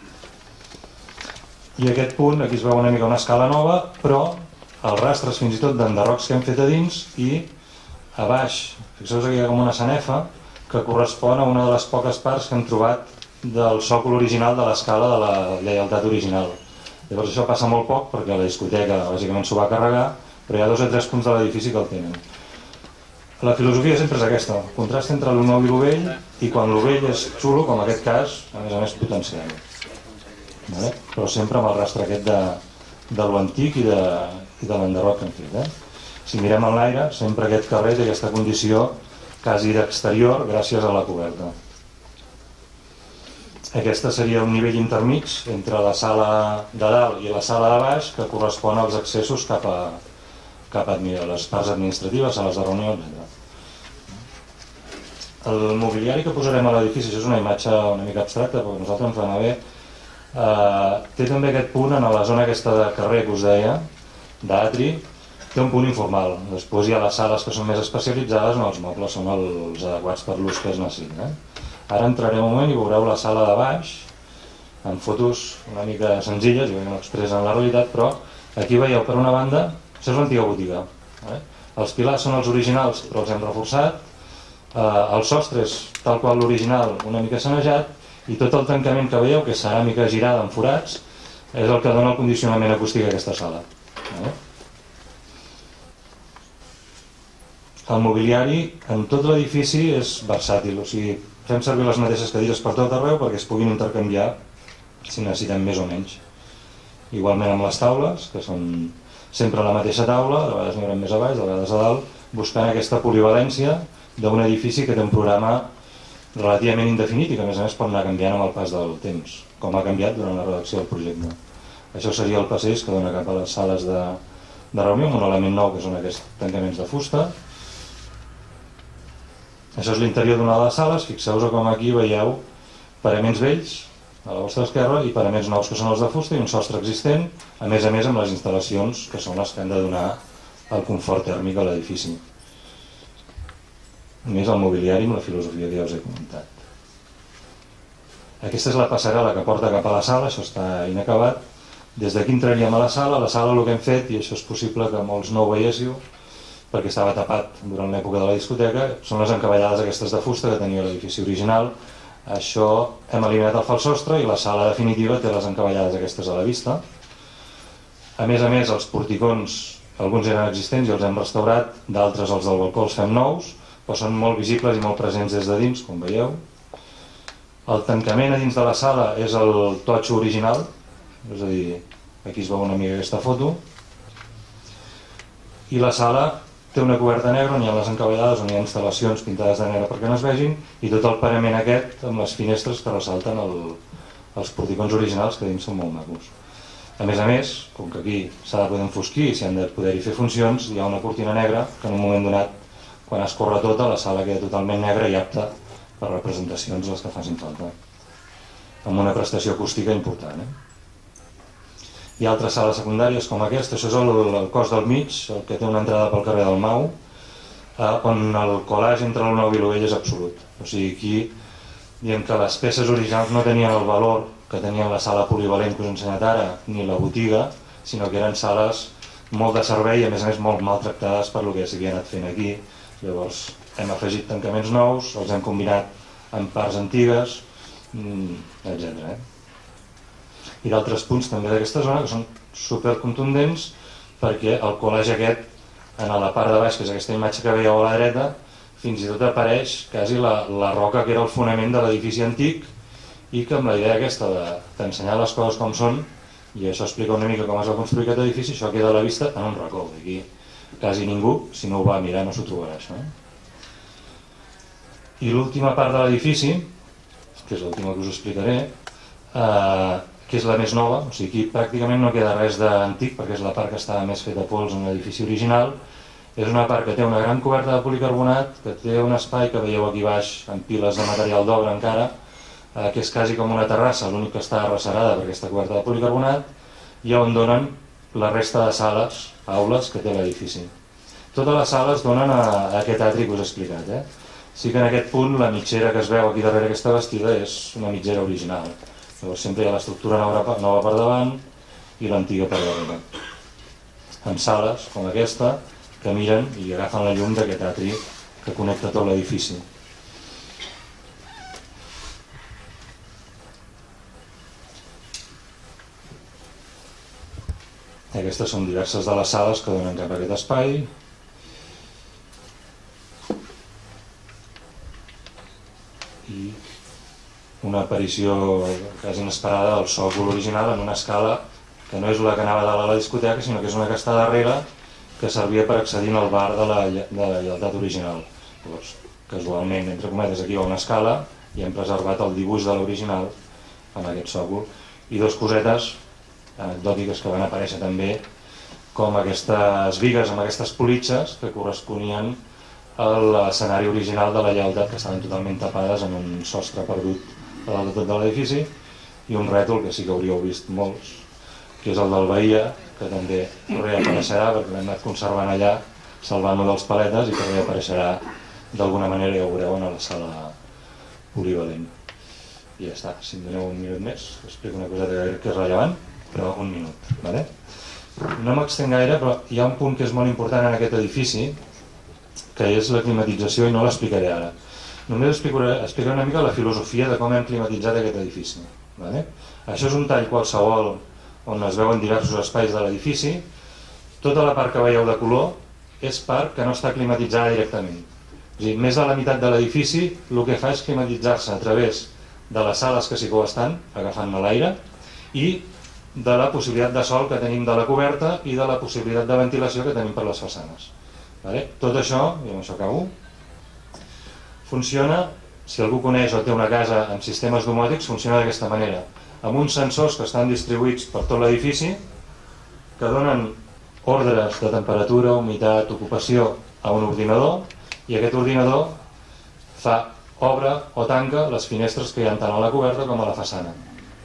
I aquest punt, aquí es veu una mica una escala nova, però els rastres fins i tot d'enderrocs que hem fet a dins, i a baix, fixeu-vos que hi ha com una sanefa que correspon a una de les poques parts que hem trobat del sòcol original de l'escala de la lleialtat original. Llavors això passa molt poc perquè la discoteca bàsicament s'ho va carregar, però hi ha dos o tres punts de l'edifici que el tenen. La filosofia sempre és aquesta, el contrast entre el nou i el vell, i quan el vell és xulo, com en aquest cas, a més a més potencial. Vale? Però sempre amb el rastre aquest de, de l'antic i de, i de l'enderroc que hem fet. Eh? Si mirem en l'aire, sempre aquest carrer té aquesta condició quasi d'exterior gràcies a la coberta. Aquesta seria un nivell intermig entre la sala de dalt i la sala de baix, que correspon als accessos cap a, cap a les parts administratives, sales de reunió, etcètera. El mobiliari que posarem a l'edifici, això és una imatge una mica abstracta, perquè nosaltres ens va anar bé. Uh, té també aquest punt en la zona aquesta de carrer que us deia, d'atri, té un punt informal. Després hi ha les sales que són més especialitzades on els mobles són els adequats per l'ús que es necessita. Eh? Ara entrarem un moment i veureu la sala de baix, en fotos una mica senzilles, jo no expressen la realitat, però aquí veieu per una banda, això és l'antiga botiga. Eh? Els pilars són els originals però els hem reforçat, uh, els sostres tal qual l'original una mica sanejat, i tot el tancament que veieu, que és ceràmica girada en forats, és el que dona el condicionament acústic a aquesta sala. Eh? El mobiliari en tot l'edifici és versàtil, o sigui, fem servir les mateixes cadires per tot arreu perquè es puguin intercanviar si necessitem més o menys. Igualment amb les taules, que són sempre la mateixa taula, de vegades n'hi haurem més a baix, de vegades a dalt, buscant aquesta polivalència d'un edifici que té un programa relativament indefinit i que a més a més pot anar canviant amb el pas del temps, com ha canviat durant la redacció del projecte. Això seria el passeig que dona cap a les sales de, de reunió, amb un element nou que són aquests tancaments de fusta. Això és l'interior d'una de les sales, fixeu-vos com aquí veieu paraments vells, a la vostra esquerra, i paraments nous que són els de fusta i un sostre existent, a més a més amb les instal·lacions que són les que han de donar el confort tèrmic a l'edifici. A més el mobiliari amb la filosofia que ja us he comentat. Aquesta és la passarel·la que porta cap a la sala, això està inacabat. Des d'aquí entraríem a la sala. A la sala el que hem fet, i això és possible que molts no ho veiéssiu, perquè estava tapat durant l'època de la discoteca, són les encavallades aquestes de fusta que tenia l'edifici original. Això hem eliminat el falsostre i la sala definitiva té les encavallades aquestes a la vista. A més a més, els porticons, alguns eren existents i els hem restaurat, d'altres els del balcó els fem nous, però són molt visibles i molt presents des de dins, com veieu. El tancament a dins de la sala és el totxo original, és a dir, aquí es veu una mica aquesta foto, i la sala té una coberta negra on hi ha les encavallades, on hi ha instal·lacions pintades de negre perquè no es vegin, i tot el parament aquest amb les finestres que ressalten el, els porticons originals, que dins són molt macos. A més a més, com que aquí s'ha de poder enfosquir i s'hi han de poder-hi fer funcions, hi ha una cortina negra que en un moment donat, quan es corre tota, la sala queda totalment negra i apta per representacions les que facin falta, amb una prestació acústica important. Eh? Hi ha altres sales secundàries com aquesta, això és el, el cos del mig, el que té una entrada pel carrer del Mau, eh, on el collage entre el nou i el vell és absolut. O sigui, aquí diem que les peces originals no tenien el valor que tenien la sala polivalent que us he ensenyat ara, ni la botiga, sinó que eren sales molt de servei i a més a més molt maltractades per lo que s'havia anat fent aquí. Llavors hem afegit tancaments nous, els hem combinat amb parts antigues, etcètera. Eh? I d'altres punts també d'aquesta zona que són supercontundents perquè el collage aquest, en la part de baix, que és aquesta imatge que veieu a la dreta, fins i tot apareix quasi la, la roca que era el fonament de l'edifici antic i que amb la idea aquesta d'ensenyar les coses com són, i això explica una mica com es va construir aquest edifici, això queda a la vista en un racó. Aquí quasi ningú, si no ho va mirar, no s'ho trobarà, això. Eh? I l'última part de l'edifici, que és l'última que us explicaré, eh, que és la més nova, o sigui, aquí pràcticament no queda res d'antic, perquè és la part que estava més feta a pols en l'edifici original. És una part que té una gran coberta de policarbonat, que té un espai que veieu aquí baix, amb piles de material d'obra encara, eh, que és quasi com una terrassa, l'únic que està arrecerada per aquesta coberta de policarbonat, i on donen la resta de sales, aules que té l'edifici. Totes les sales donen a, a aquest atri que us he explicat. Eh? Sí que en aquest punt la mitgera que es veu aquí darrere aquesta bastida és una mitgera original. Llavors sempre hi ha l'estructura nova, nova per davant i l'antiga per darrere. Amb sales com aquesta que miren i agafen la llum d'aquest atri que connecta tot l'edifici. Aquestes són diverses de les sales que donen cap a aquest espai. I una aparició quasi inesperada del sòcol original en una escala que no és la que anava dalt a la discoteca, sinó que és una que està darrere, que servia per accedir al bar de la, de la Lleialtat original. Llavors, casualment, entre cometes, aquí hi ha una escala i hem preservat el dibuix de l'original en aquest sòcol. I dos cosetes anecdòtiques que van aparèixer també, com aquestes bigues amb aquestes politxes que corresponien a l'escenari original de la Lleialtat, que estaven totalment tapades en un sostre perdut a dalt de tot de l'edifici, i un rètol que sí que hauríeu vist molts, que és el del Bahia, que també reapareixerà perquè l'hem anat conservant allà, salvant-lo dels paletes, i que reapareixerà d'alguna manera, ja ho veureu, a la sala polivalent. I ja està, si em doneu un minut més, explico una cosa que crec que és rellevant, però un minut, vale? No m'extenc gaire, però hi ha un punt que és molt important en aquest edifici, que és la climatització, i no l'explicaré ara. Només explicaré, explicaré una mica la filosofia de com hem climatitzat aquest edifici. Vale? Això és un tall qualsevol on es veuen diversos espais de l'edifici. Tota la part que veieu de color és part que no està climatitzada directament. És a dir, més de la meitat de l'edifici el que fa és climatitzar-se a través de les sales que sí que ho estan, agafant l'aire, i de la possibilitat de sol que tenim de la coberta i de la possibilitat de ventilació que tenim per les façanes. Vale? Tot això, i amb això acabo, funciona, si algú coneix o té una casa amb sistemes domòtics, funciona d'aquesta manera, amb uns sensors que estan distribuïts per tot l'edifici, que donen ordres de temperatura, humitat, ocupació a un ordinador, i aquest ordinador fa, obre o tanca les finestres que hi ha tant a la coberta com a la façana.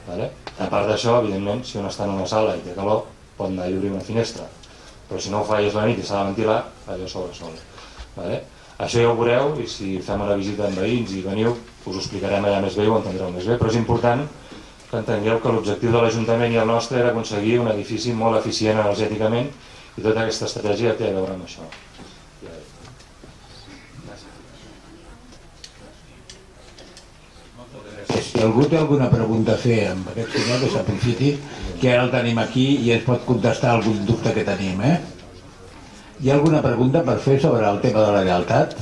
A part d'això, evidentment, si un està en una sala i té calor, pot anar i obrir una finestra, però si no ho fa i és la nit i s'ha de ventilar, allò s'obre sol. Això ja ho veureu, i si fem una visita amb veïns i veniu, us ho explicarem allà més bé i ho entendreu més bé, però és important que entengueu que l'objectiu de l'Ajuntament i el nostre era aconseguir un edifici molt eficient energèticament i tota aquesta estratègia té a veure amb això. Si algú té alguna pregunta a fer amb aquest senyor, que s'aprofiti, que ara el tenim aquí i ens pot contestar algun dubte que tenim. Hi ha alguna pregunta per fer sobre el tema de la lealtat?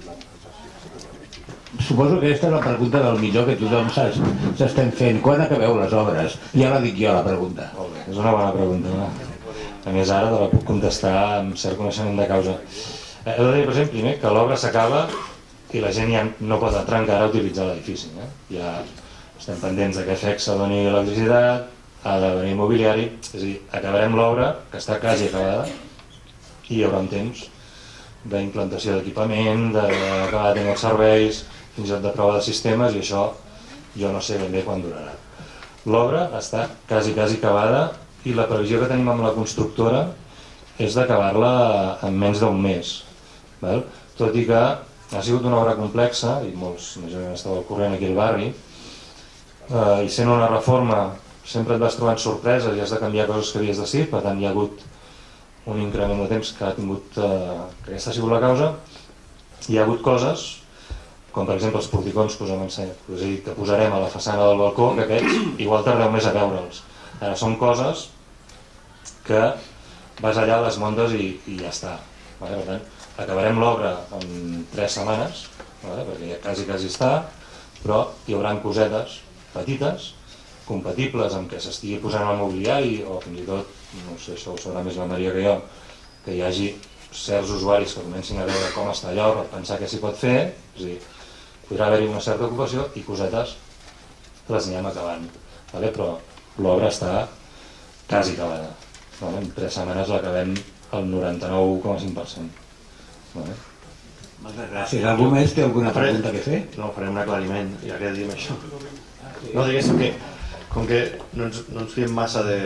Suposo que aquesta és la pregunta del millor que tothom s'estem fent. Quan acabeu les obres? Ja la dic jo, la pregunta. És una bona pregunta. A més, ara te la puc contestar amb cert coneixement de causa. He de dir, per exemple, primer, que l'obra s'acaba i la gent ja no pot entrar encara a utilitzar l'edifici. Ja estem pendents que F E C doni electricitat, ha de venir immobiliari, és a dir, acabarem l'obra, que està quasi acabada, i hi haurà un temps d'implantació d'equipament, d'acabar de tenir els serveis, fins i tot de prova de sistemes, i això jo no sé ben bé quan durarà. L'obra està quasi, quasi acabada i la previsió que tenim amb la constructora és d'acabar-la en menys d'un mes. Tot i que ha sigut una obra complexa, i molts estava al corrent aquí al barri, i sent una reforma sempre et vas trobant sorpreses i has de canviar coses que havies decidit, per tant hi ha hagut un increment de temps que ha tingut, que aquesta ha sigut la causa. Hi ha hagut coses, com per exemple els porticons que posarem a la façana del balcó, que aquests igual tardeu més a veure'ls. Ara són coses que vas allà a les mondes i ja està. Per tant, acabarem l'obra en tres setmanes, perquè ja quasi quasi està, però hi haurà cosetes petites, compatibles amb què s'estigui posant el mobiliari, o fins i tot, no sé, això ho sabrà més la Maria que jo, que hi hagi certs usuaris que comencin a veure com està allò per pensar què s'hi pot fer, és a dir, podrà haver-hi una certa ocupació i cosetes les anirem acabant, però l'obra està quasi acabada. En tres setmanes l'acabem al noranta-nou coma cinc per cent. Moltes gràcies. Algú més té alguna pregunta que fer? No, farem un aclariment, ja que diem això. No, diguéssim que com que no ens, no ens fiem massa de...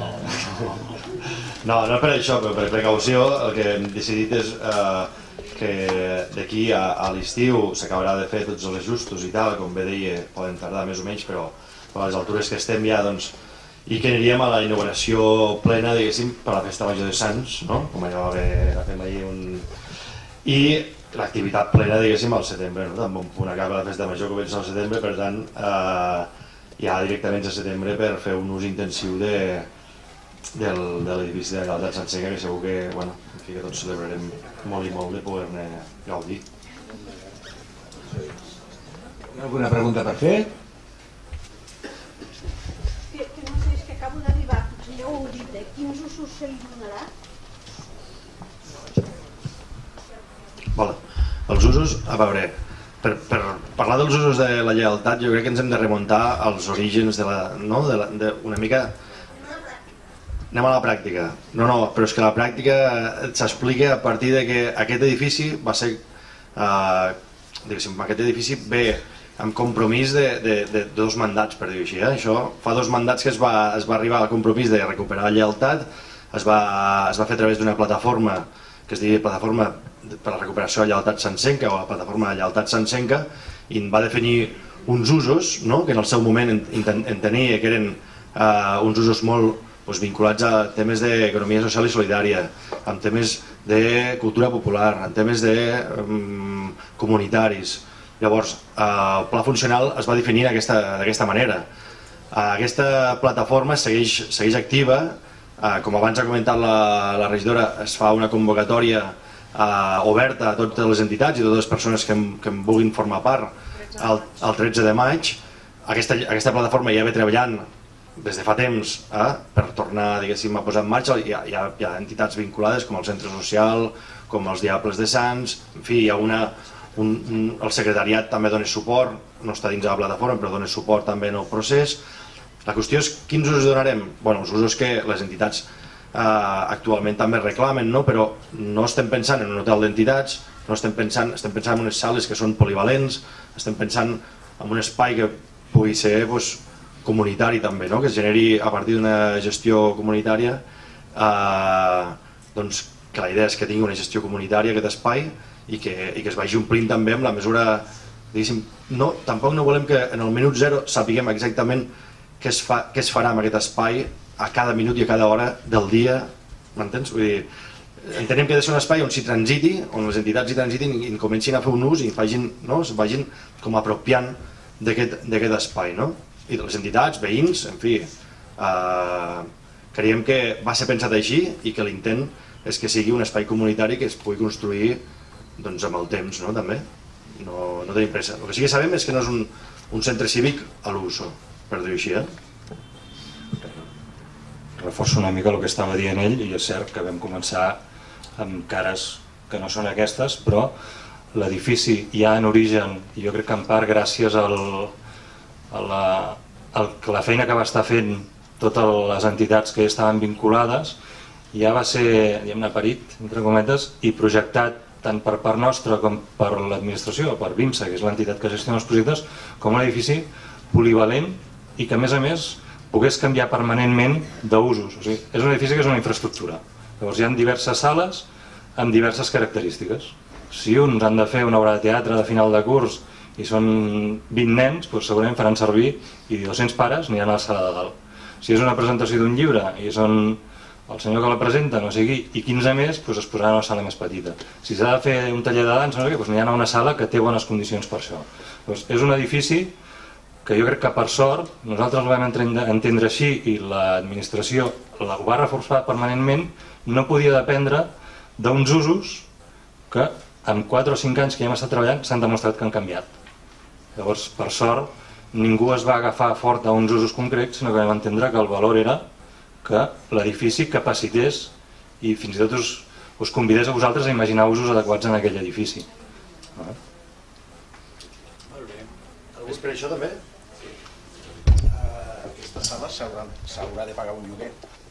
No, no per això, però per precaució el que hem decidit és eh, que d'aquí a, a l'estiu s'acabarà de fer tots els ajustos i tal, com bé deia, poden tardar més o menys, però a les altures que estem ja, doncs, i que aniríem a la inauguració plena, diguéssim, per la Festa Major de Sants, no? Com allò va fem ahir un... I l'activitat plena, diguéssim, al setembre, no? Amb un punt acaba la Festa Major, comença al setembre, per tant, eh, ja directament a setembre per fer un ús intensiu de, del, de l'edifici de Lealtat Sancenca, que segur que, bueno, en fi, que tots celebrarem molt i molt de poder-ne gaudir. Hi ha alguna pregunta per fer? Que, que no sé, és que acabo d'arribar, lleu un llibre, quins usos se li donarà? Voilà. Els usos, a veure, per, per parlar dels usos de la lleialtat jo crec que ens hem de remuntar als orígens de la, no? de la, de una mica... Anem a la pràctica. No, no, però és que la pràctica s'explica a partir de que aquest edifici va ser... Eh, diguéssim, aquest edifici ve amb compromís de, de, de dos mandats, per dir-ho així. Eh? Això fa dos mandats que es va, es va arribar al compromís de recuperar la lleialtat, es va, es va fer a través d'una plataforma que es diu Plataforma per a la recuperació de la lleialtat sancenca, o la Plataforma de lleialtat sancenca, i va definir uns usos, no? Que en el seu moment entenia que eren eh, uns usos molt doncs, vinculats a temes d'economia social i solidària, amb temes de cultura popular, amb temes de um, comunitaris. Llavors, eh, el pla funcional es va definir d'aquesta manera. Eh, aquesta plataforma segueix, segueix activa, eh, com abans ha comentat la, la regidora, es fa una convocatòria Uh, oberta a totes les entitats i a totes les persones que en, que en vulguin formar part el, el tretze de maig. Aquesta, aquesta plataforma ja ve treballant des de fa temps eh, per tornar, diguéssim, a posar en marxa. Hi ha, hi ha, hi ha entitats vinculades com el Centre Social, com els Diables de Sants, en fi, hi ha una, un, un, el secretariat també dona suport, no està dins de la plataforma però dona suport també en el procés. La qüestió és quins usos donarem? Bueno, els usos que les entitats Uh, actualment també reclamen, no? Però no estem pensant en un hotel d'entitats, no estem pensant, estem pensant en unes sales que són polivalents, estem pensant en un espai que pugui ser pues, comunitari també, no? Que es generi a partir d'una gestió comunitària, eh, doncs que la idea és que tingui una gestió comunitària aquest espai i que, i que es vagi omplint també amb la mesura, diguéssim, no, tampoc no volem que en el minut zero sapiguem exactament què es, fa, què es farà amb aquest espai a cada minut i a cada hora del dia, m'entens? Vull dir, entenem que ha de ser un espai on s'hi transiti, on les entitats hi transitin i comencin a fer un ús i facin, no? Es vagin com apropiant d'aquest espai, no? I de les entitats, veïns, en fi, eh, creiem que va ser pensat així i que l'intent és que sigui un espai comunitari que es pugui construir doncs, amb el temps, no? També no, no tenim pressa. El que sí que sabem és que no és un, un centre cívic a l'uso, per dir-ho així, eh? Reforço una mica el que estava dient ell, i és cert que vam començar amb cares que no són aquestes, però l'edifici ja en origen, i jo crec que en part gràcies al, a la, a la feina que va estar fent totes les entitats que estaven vinculades, ja va ser, diguem-ne, parit, entre cometes, i projectat tant per part nostra com per l'administració, per VIMSA, que és l'entitat que gestiona els projectes, com un edifici polivalent i que a més a més pogués canviar permanentment d'usos. O sigui, és un edifici que és una infraestructura. Llavors hi ha diverses sales amb diverses característiques. Si uns han de fer una obra de teatre de final de curs i són vint nens, doncs segurament faran servir i dos-cents pares aniran a la sala de dalt. Si és una presentació d'un llibre i són el senyor que la presenta, no sé qui, i quinze més, doncs es posaran a una sala més petita. Si s'ha de fer un taller de dansa, no sé què, doncs aniran a una sala que té bones condicions per això. Doncs és un edifici que jo crec que per sort nosaltres el vam entendre així i l'administració ho va reforçar permanentment, no podia dependre d'uns usos que en quatre o cinc anys que ja hem estat treballant s'han demostrat que han canviat. Llavors, per sort, ningú es va agafar fort a uns usos concrets, sinó que vam entendre que el valor era que l'edifici capacités i fins i tot us, us convidés a vosaltres a imaginar usos adequats en aquell edifici. És per això també? Aquesta sala s'haurà de pagar un lloguer.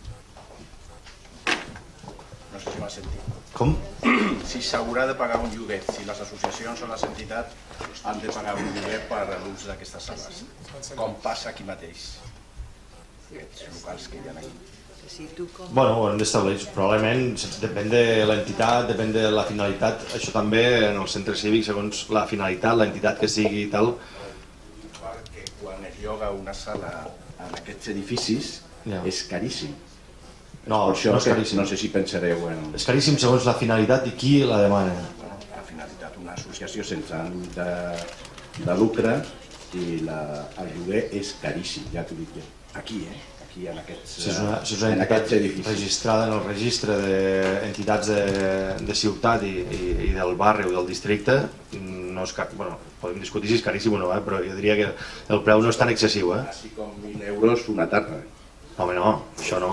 No sé si m'ha sentit. Com? Si s'haurà de pagar un lloguer, si les associacions o les entitats han de pagar un lloguer per a l'ús d'aquestes sales, com passa aquí mateix, aquests locals que hi ha aquí. Bueno, ho hem d'establir, probablement depèn de l'entitat, depèn de la finalitat, això també en el centre cívic, segons la finalitat, l'entitat que sigui i tal. Que quan es lloga una sala en aquests edificis Ja. és caríssim. No, Per això no és que caríssim. no sé si pensareu en És caríssim segons la finalitat i qui la demana. la finalitat. Una associació sense ànim de, de lucre i la, el lloguer és caríssim, ja t'ho dic jo. Aquí, eh? Aquí en aquests, Si és una, si és una en entitat aquests edificis. registrada en el registre d'entitats de, de ciutat i, i, i del barri o del districte, no és car... bueno, podem discutir si és caríssim o no, eh? Però jo diria que el preu no és tan excessiu. Eh? Així com mil euros una tarda. Home, no, això no.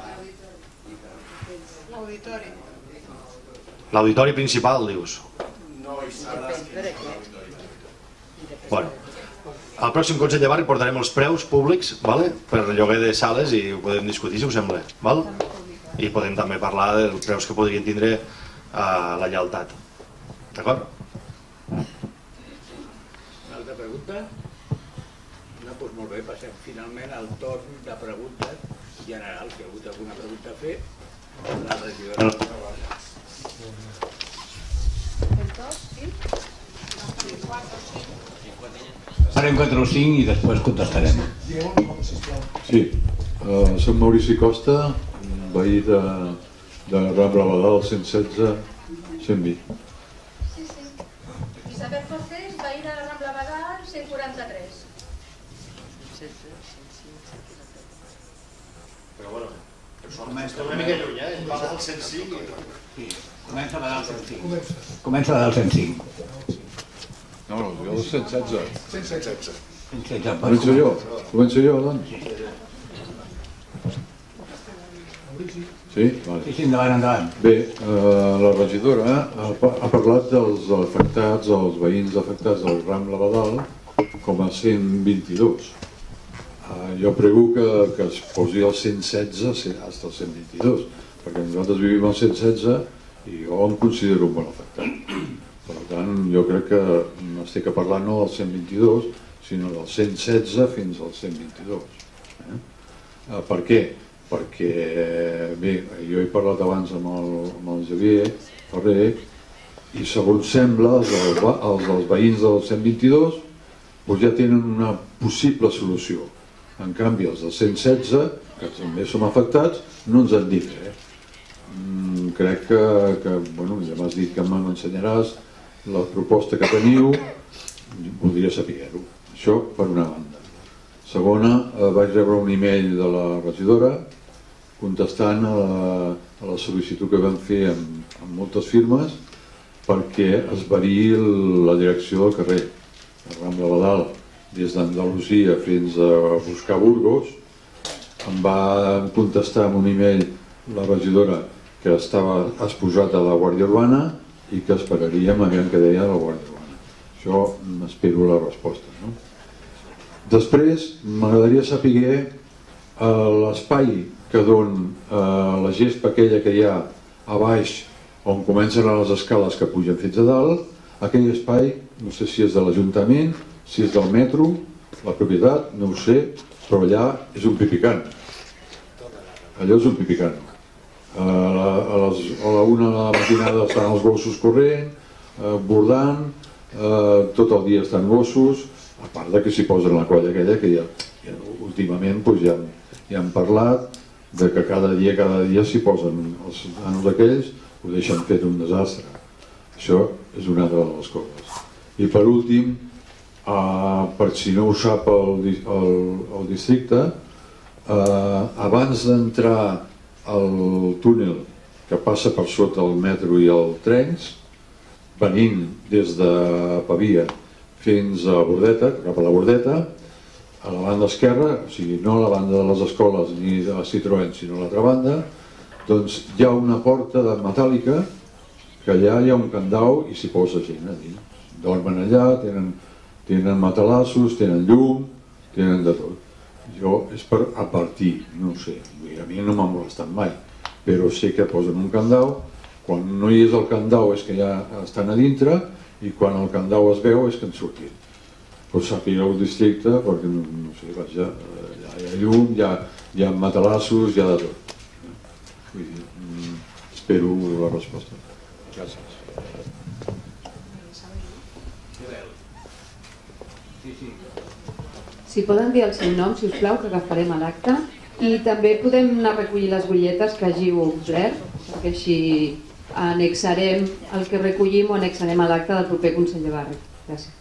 L'auditori. L'auditori principal, dius? No hi serà. Bueno, al pròxim Consell de Barri portarem els preus públics, vale? Per lloguer de sales i ho podem discutir, si us sembla. Val? I podem també parlar dels preus que podrien tindre uh, la lleialtat. D'acord? Una altra pregunta? No, doncs molt bé, passem finalment al torn de preguntes generals. Si hi ha hagut alguna pregunta a fer, la regidora. Farem quatre o cinc i després contestarem. Sí, uh, soc Maurici Costa, veí de, de Rambla Badal, cent setze, cent vint. Sí, sí. Isabel Cortés, veí de la Rambla Badal, cent quaranta-tres. Però bueno, estem una mica lluny, eh? Badal cent cinc i... Comença a Badal cent cinc. Comença a Badal cent cinc. No, no, jo el cent setze. cent setze. Començo jo, començo jo, doncs. Sí, vale. Sí, sí, endavant, endavant. Bé, eh, la regidora ha, ha parlat dels afectats, els veïns afectats del Rambla Badal com a cent vint-i-dos. Eh, jo prego que, que es posi el cent setze fins al cent vint-i-dos, perquè nosaltres vivim al cent setze i jo em considero un bon afectat. Per tant, jo crec que no estic a parlar no del cent vint-i-dos, sinó del cent setze fins al cent vint-i-dos. Eh? Per què? Perquè, bé, jo he parlat abans amb el, amb el Javier Ferrer i segons sembla els, del, els dels veïns del cent vint-i-dos doncs ja tenen una possible solució. En canvi, els del cent setze, que també som afectats, no ens han dit res. Mm, crec que, que, bueno, ja m'has dit que m'ensenyaràs la proposta que teniu, voldria saber-ho. Això per una banda. Segona, eh, vaig rebre un e-mail de la regidora contestant a la, a la sol·licitud que vam fer amb, amb moltes firmes perquè es variï la direcció del carrer. La Rambla Badal, des d'Andalusia fins a buscar Burgos, em va contestar amb un e-mail la regidora que estava exposat a la Guàrdia Urbana i que esperaríem a veure què deia la Guàrdia Urbana. Això m'espero la resposta. No? Després, m'agradaria saber eh, l'espai que don eh, la gespa aquella que hi ha a baix on comencen les escales que pugen fins a dalt, aquell espai, no sé si és de l'Ajuntament, si és del metro, la propietat, no ho sé, però allà és un pipicant. Allò és un pipicant. A la, a les, a la una de la matinada estan els gossos corrent, eh, bordant, eh, tot el dia estan gossos, a part de que s'hi posen la colla aquella que ja, ja últimament doncs ja, ja hem parlat de que cada dia, cada dia s'hi posen els nanos aquells, ho deixen fet un desastre. Això és una altra de les coses. I per últim, eh, per si no ho sap el, el, el districte, eh, abans d'entrar al túnel que passa per sota el metro i el trens, venint des de Pavia fins a Bordeta, cap a la Bordeta, a la banda esquerra, o sigui, no a la banda de les escoles ni de la Citroën, sinó a l'altra banda, doncs hi ha una porta de metàl·lica que allà hi ha un candau i s'hi posa gent a dins. Dormen allà, tenen, tenen matalassos, tenen llum, tenen de tot. Jo és per advertir, no ho sé, a mi no m'ha molestat mai, però sé que posen un candau, quan no hi és el candau és que ja estan a dintre i quan el candau es veu és que en surtin. Però sàpiga el districte perquè no, no sé, vaja, ja hi ha llum, hi ha, hi ha matalassos, hi ha de tot. Vull dir, espero la resposta. Gràcies. Si poden dir el seu nom, si us plau, que agafarem a l'acte. I també podem anar a recollir les butlletes que hàgiu omplert, perquè així anexarem el que recollim o anexarem a l'acte del proper Consell de Barri. Gràcies.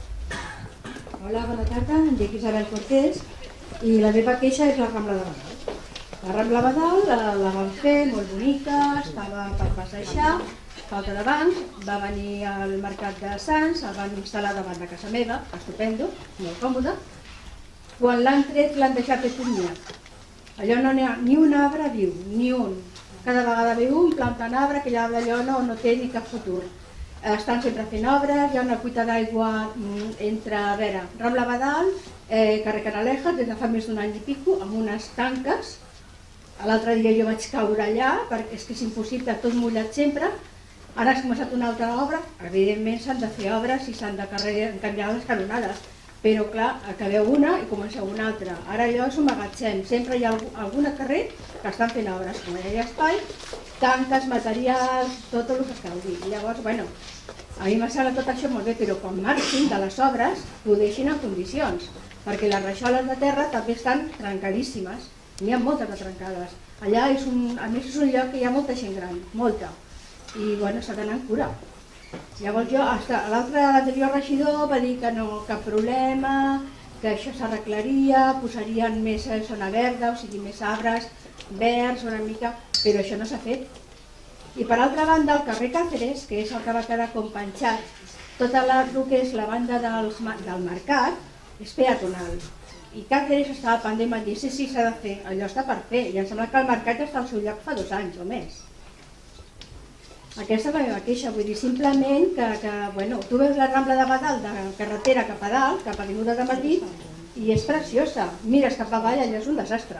Hola, bona tarda, em dic Isabel Cortés i la meva queixa és la Rambla de Badal. La Rambla Badal la, la van fer molt bonica, estava per passejar, falta de bancs, va venir al mercat de Sants, el van instal·lar davant de casa meva, estupendo, molt còmode. Quan l'han tret l'han deixat fet un nyac. Allò no n'hi ha ni un arbre viu, ni un. Cada vegada ve un, planten arbre, que allò no, no té ni cap futur. Estan sempre fent obres, hi ha una cuita d'aigua entre, a veure, Rambla Badal, eh, carrer Canalejas, des de fa més d'un any i pico, amb unes tanques. L'altre dia jo vaig caure allà, perquè és que és impossible, tot mullat sempre. Ara has començat una altra obra, evidentment s'han de fer obres i s'han de canviar les canonades, però clar, acabeu una i comenceu una altra. Ara allò és un magatzem, sempre hi ha algun carrer que estan fent obres, com hi ha espai, tanques, materials, tot el que calgui. Llavors, bueno, a mi m'ha semblat tot això molt bé, però quan marxin de les obres, ho deixin en condicions, perquè les rajoles de terra també estan trencadíssimes, n'hi ha moltes de trencades. Allà, és un, a més, és un lloc que hi ha molta gent gran, molta, i bueno, s'ha d'anar amb cura. Llavors jo, l'anterior regidor va dir que no, cap problema, que això s'arreglaria, posarien més zona verda, o sigui, més arbres verds, una mica, però això no s'ha fet. I per altra banda, el carrer Càceres, que és el que va quedar com penjat, tota la, el que és la banda dels, del mercat, és peatonal. I Càceres estava pendent, va dir, sí, sí, s'ha de fer, allò està per fer, i em sembla que el mercat ja està al seu lloc fa dos anys o més. Aquesta és la meva queixa, vull dir, simplement que, que bueno, tu veus la Rambla de Badal de carretera cap a dalt, cap a l'Avinguda de Madrid, i és preciosa. Mires cap avall, allò és un desastre.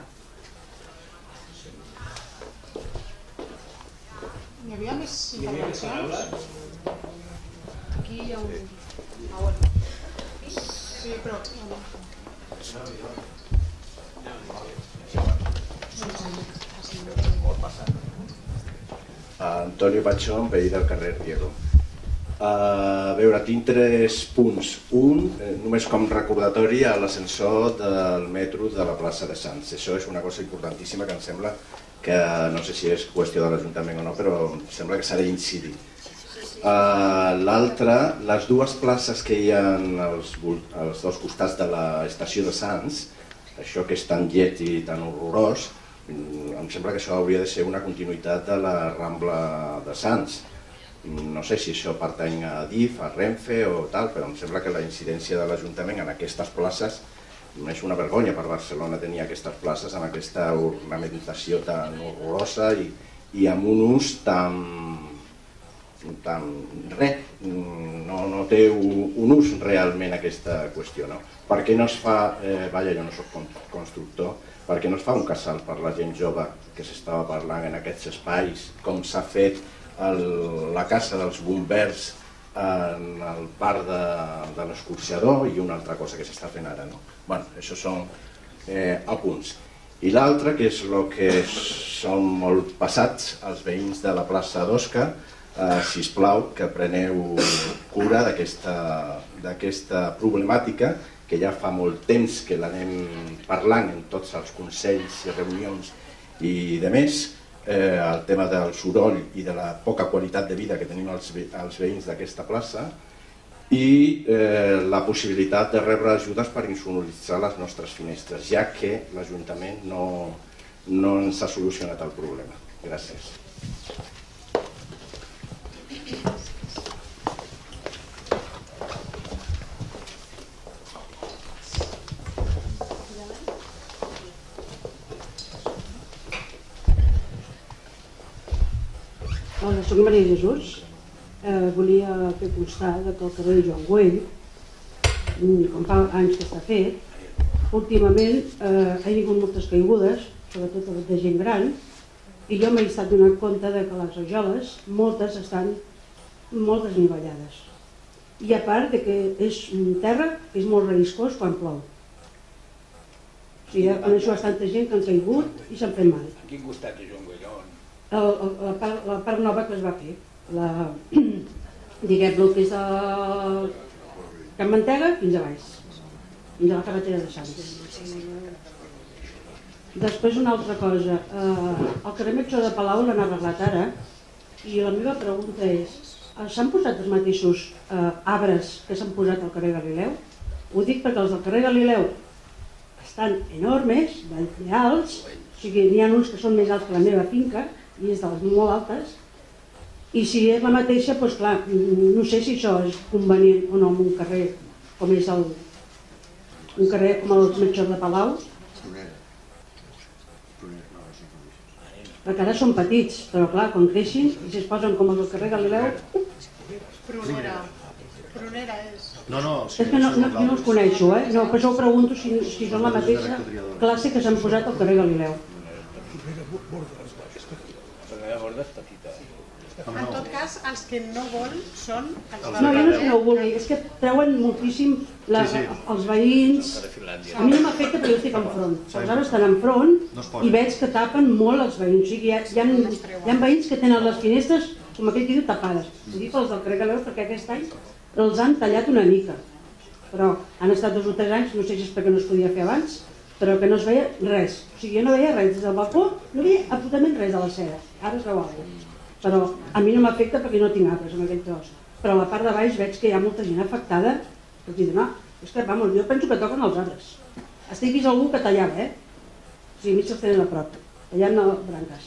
Hi havia més intervencions? Aquí hi ha un... Sí, però... Antonio Pachón, veí del carrer Diego. A veure, tinc tres punts. Un, només com recordatori a l'ascensor del metro de la plaça de Sants. Això és una cosa importantíssima que em sembla que, no sé si és qüestió de l'Ajuntament o no, però em sembla que s'ha d'incidir. L'altre, les dues places que hi ha als, als dos costats de l'estació de Sants, això que és tan llet i tan horrorós, em sembla que això hauria de ser una continuïtat de la Rambla de Sants. No sé si això pertany a D I F, a Renfe o tal, però em sembla que la incidència de l'Ajuntament en aquestes places és una vergonya per Barcelona tenir aquestes places amb aquesta ornamentació tan horrorosa i, i amb un ús tan... tan res, no, no té un, un ús realment aquesta qüestió, no? Per què no es fa, eh, vaja, jo no soc constructor, per què no es fa un casal per la gent jove que s'estava parlant en aquests espais, com s'ha fet el, la casa dels bombers en el parc de, de l'escorxador i una altra cosa que s'està fent ara, no? Bueno, això són eh, apunts. I l'altre, que és el que són molt passats els veïns de la plaça d'Osca, eh, sisplau que preneu cura d'aquesta problemàtica que ja fa molt temps que l'anem parlant en tots els consells i reunions i de més, eh, el tema del soroll i de la poca qualitat de vida que tenim els, ve els veïns d'aquesta plaça i eh, la possibilitat de rebre ajudes per insonoritzar les nostres finestres, ja que l'Ajuntament no, no ens ha solucionat el problema. Gràcies. Hola, soc Maria Jesús. Eh, volia fer constar que el carrer Joan Güell, com fa anys que està fet, últimament eh, ha vingut moltes caigudes, sobretot de gent gran, i jo m'he estat donant compte que les rajoles, moltes estan molt desnivellades. I a part de que és un terra que és molt relliscós quan plou. O sigui, coneixo bastanta gent que han caigut i s'han fet mal. A quin costat de Joan Güell? El, el, la, part, la part nova que es va fer, la, diguem-lo que és de Can Mantega fins a baix, fins a la carretera de Sants. Després una altra cosa, eh, el carrer Metge de Palau l'han arreglat ara i la meva pregunta és, s'han posat els mateixos eh, arbres que s'han posat al carrer Galileu? Ho dic perquè els del carrer Galileu estan enormes, van fer alts, o sigui, n'hi ha uns que són més alts que la meva finca i és de les molt altes, i si és la mateixa, doncs clar, no sé si això és convenient o no en un carrer com és el, un carrer com el Metge de Palau, perquè ara són petits, però clar, quan creixin i si es posen com els del carrer Galileu... Prunera. Prunera és... No, no, és que no, no, jo no els coneixo, eh? No, per això ho pregunto si, si són la mateixa classe que s'han posat al carrer Galileu. La borda és petita. En tot cas, els que no vol són els No, jo no és que no ho vulgui, és que treuen moltíssim la, sí, sí. els veïns. A mi no m'afecta perquè jo estic enfront. Aleshores estan enfront i veig que tapen molt els veïns. O sigui, hi ha, hi ha, hi ha veïns que tenen les finestres, com aquell que diu, tapades. Ho dic pels del carrer Galileu perquè aquest any els han tallat una mica. Però han estat dos o tres anys, no sé si és perquè no es podia fer abans, però que no es veia res. O sigui, jo no veia res des del balcó, no veia absolutament res de la cera. Ara es veu alguna cosa. Però a mi no m'afecta perquè no tinc arbres en aquell tros. Però a la part de baix veig que hi ha molta gent afectada. Però dic, no, és que, vamos, jo penso que toquen els arbres. Estic vist algú que tallava, eh? O sigui, a mi se'ls tenen a prop, tallant branques.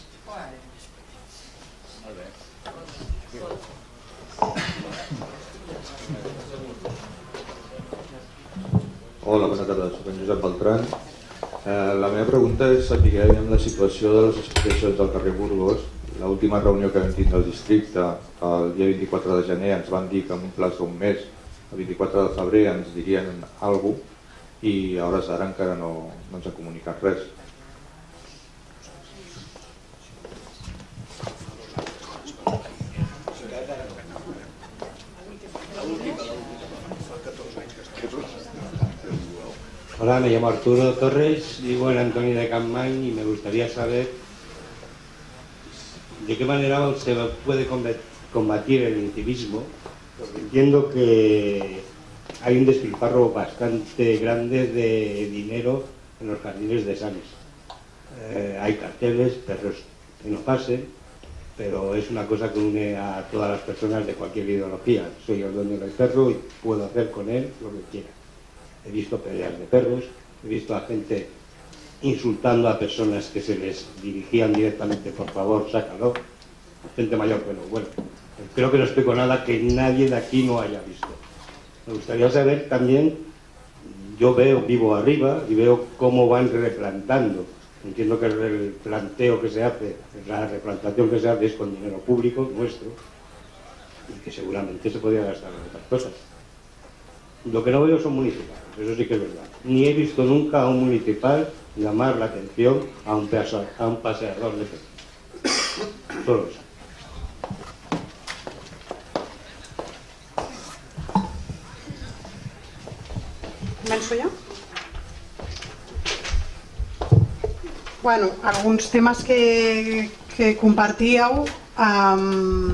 Hola, bona tarda, soc en Josep Beltran. Eh, la meva pregunta és saber amb la situació de les associacions del carrer Burgos. L'última reunió que vam tindre al districte, el dia vint-i-quatre de gener, ens van dir que en un plaç d'un mes, el vint-i-quatre de febrer, ens dirien alguna cosa i a hores d'ara encara no, no ens han comunicat res. Hola, me llamo Arturo Torres, vivo en Antonio de Campmany y me gustaría saber de qué manera se puede combatir el incivismo, porque entiendo que hay un despilfarro bastante grande de dinero en los jardines de Sants. Eh, hay carteles, perros que no pasen, pero es una cosa que une a todas las personas de cualquier ideología. Soy el dueño del perro y puedo hacer con él lo que quiera. He visto peleas de perros, he visto a gente insultando a personas que se les dirigían directamente, por favor, sácalo. Gente mayor, bueno, bueno. Creo que no explico nada que nadie de aquí no haya visto. Me gustaría saber también, yo veo, vivo arriba y veo cómo van replantando. Entiendo que el planteo que se hace, la replantación que se hace es con dinero público, nuestro, y que seguramente se podría gastar en otras cosas. Lo que no veo son municipales, eso sí que es verdad. Ni he visto nunca a un municipal llamar la atención a un, pasa, a un paseador de perros. Solo eso. Començo jo? Bueno, alguns temes que, que compartíeu, um,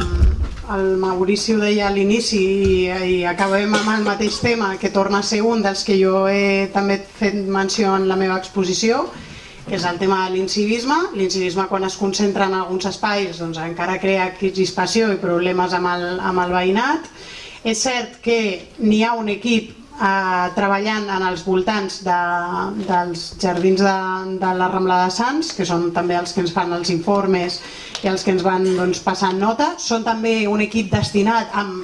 el Maurici ho deia a l'inici i, i acabem amb el mateix tema, que torna a ser un dels que jo he també fet menció en la meva exposició, que és el tema de l'incivisme. L'incivisme, quan es concentra en alguns espais, doncs encara crea crispació i problemes amb el, amb el veïnat. És cert que n'hi ha un equip eh, treballant en els voltants de, dels jardins de, de la Rambla de Sants, que són també els que ens fan els informes i els que ens van doncs, passant nota. Són també un equip destinat a,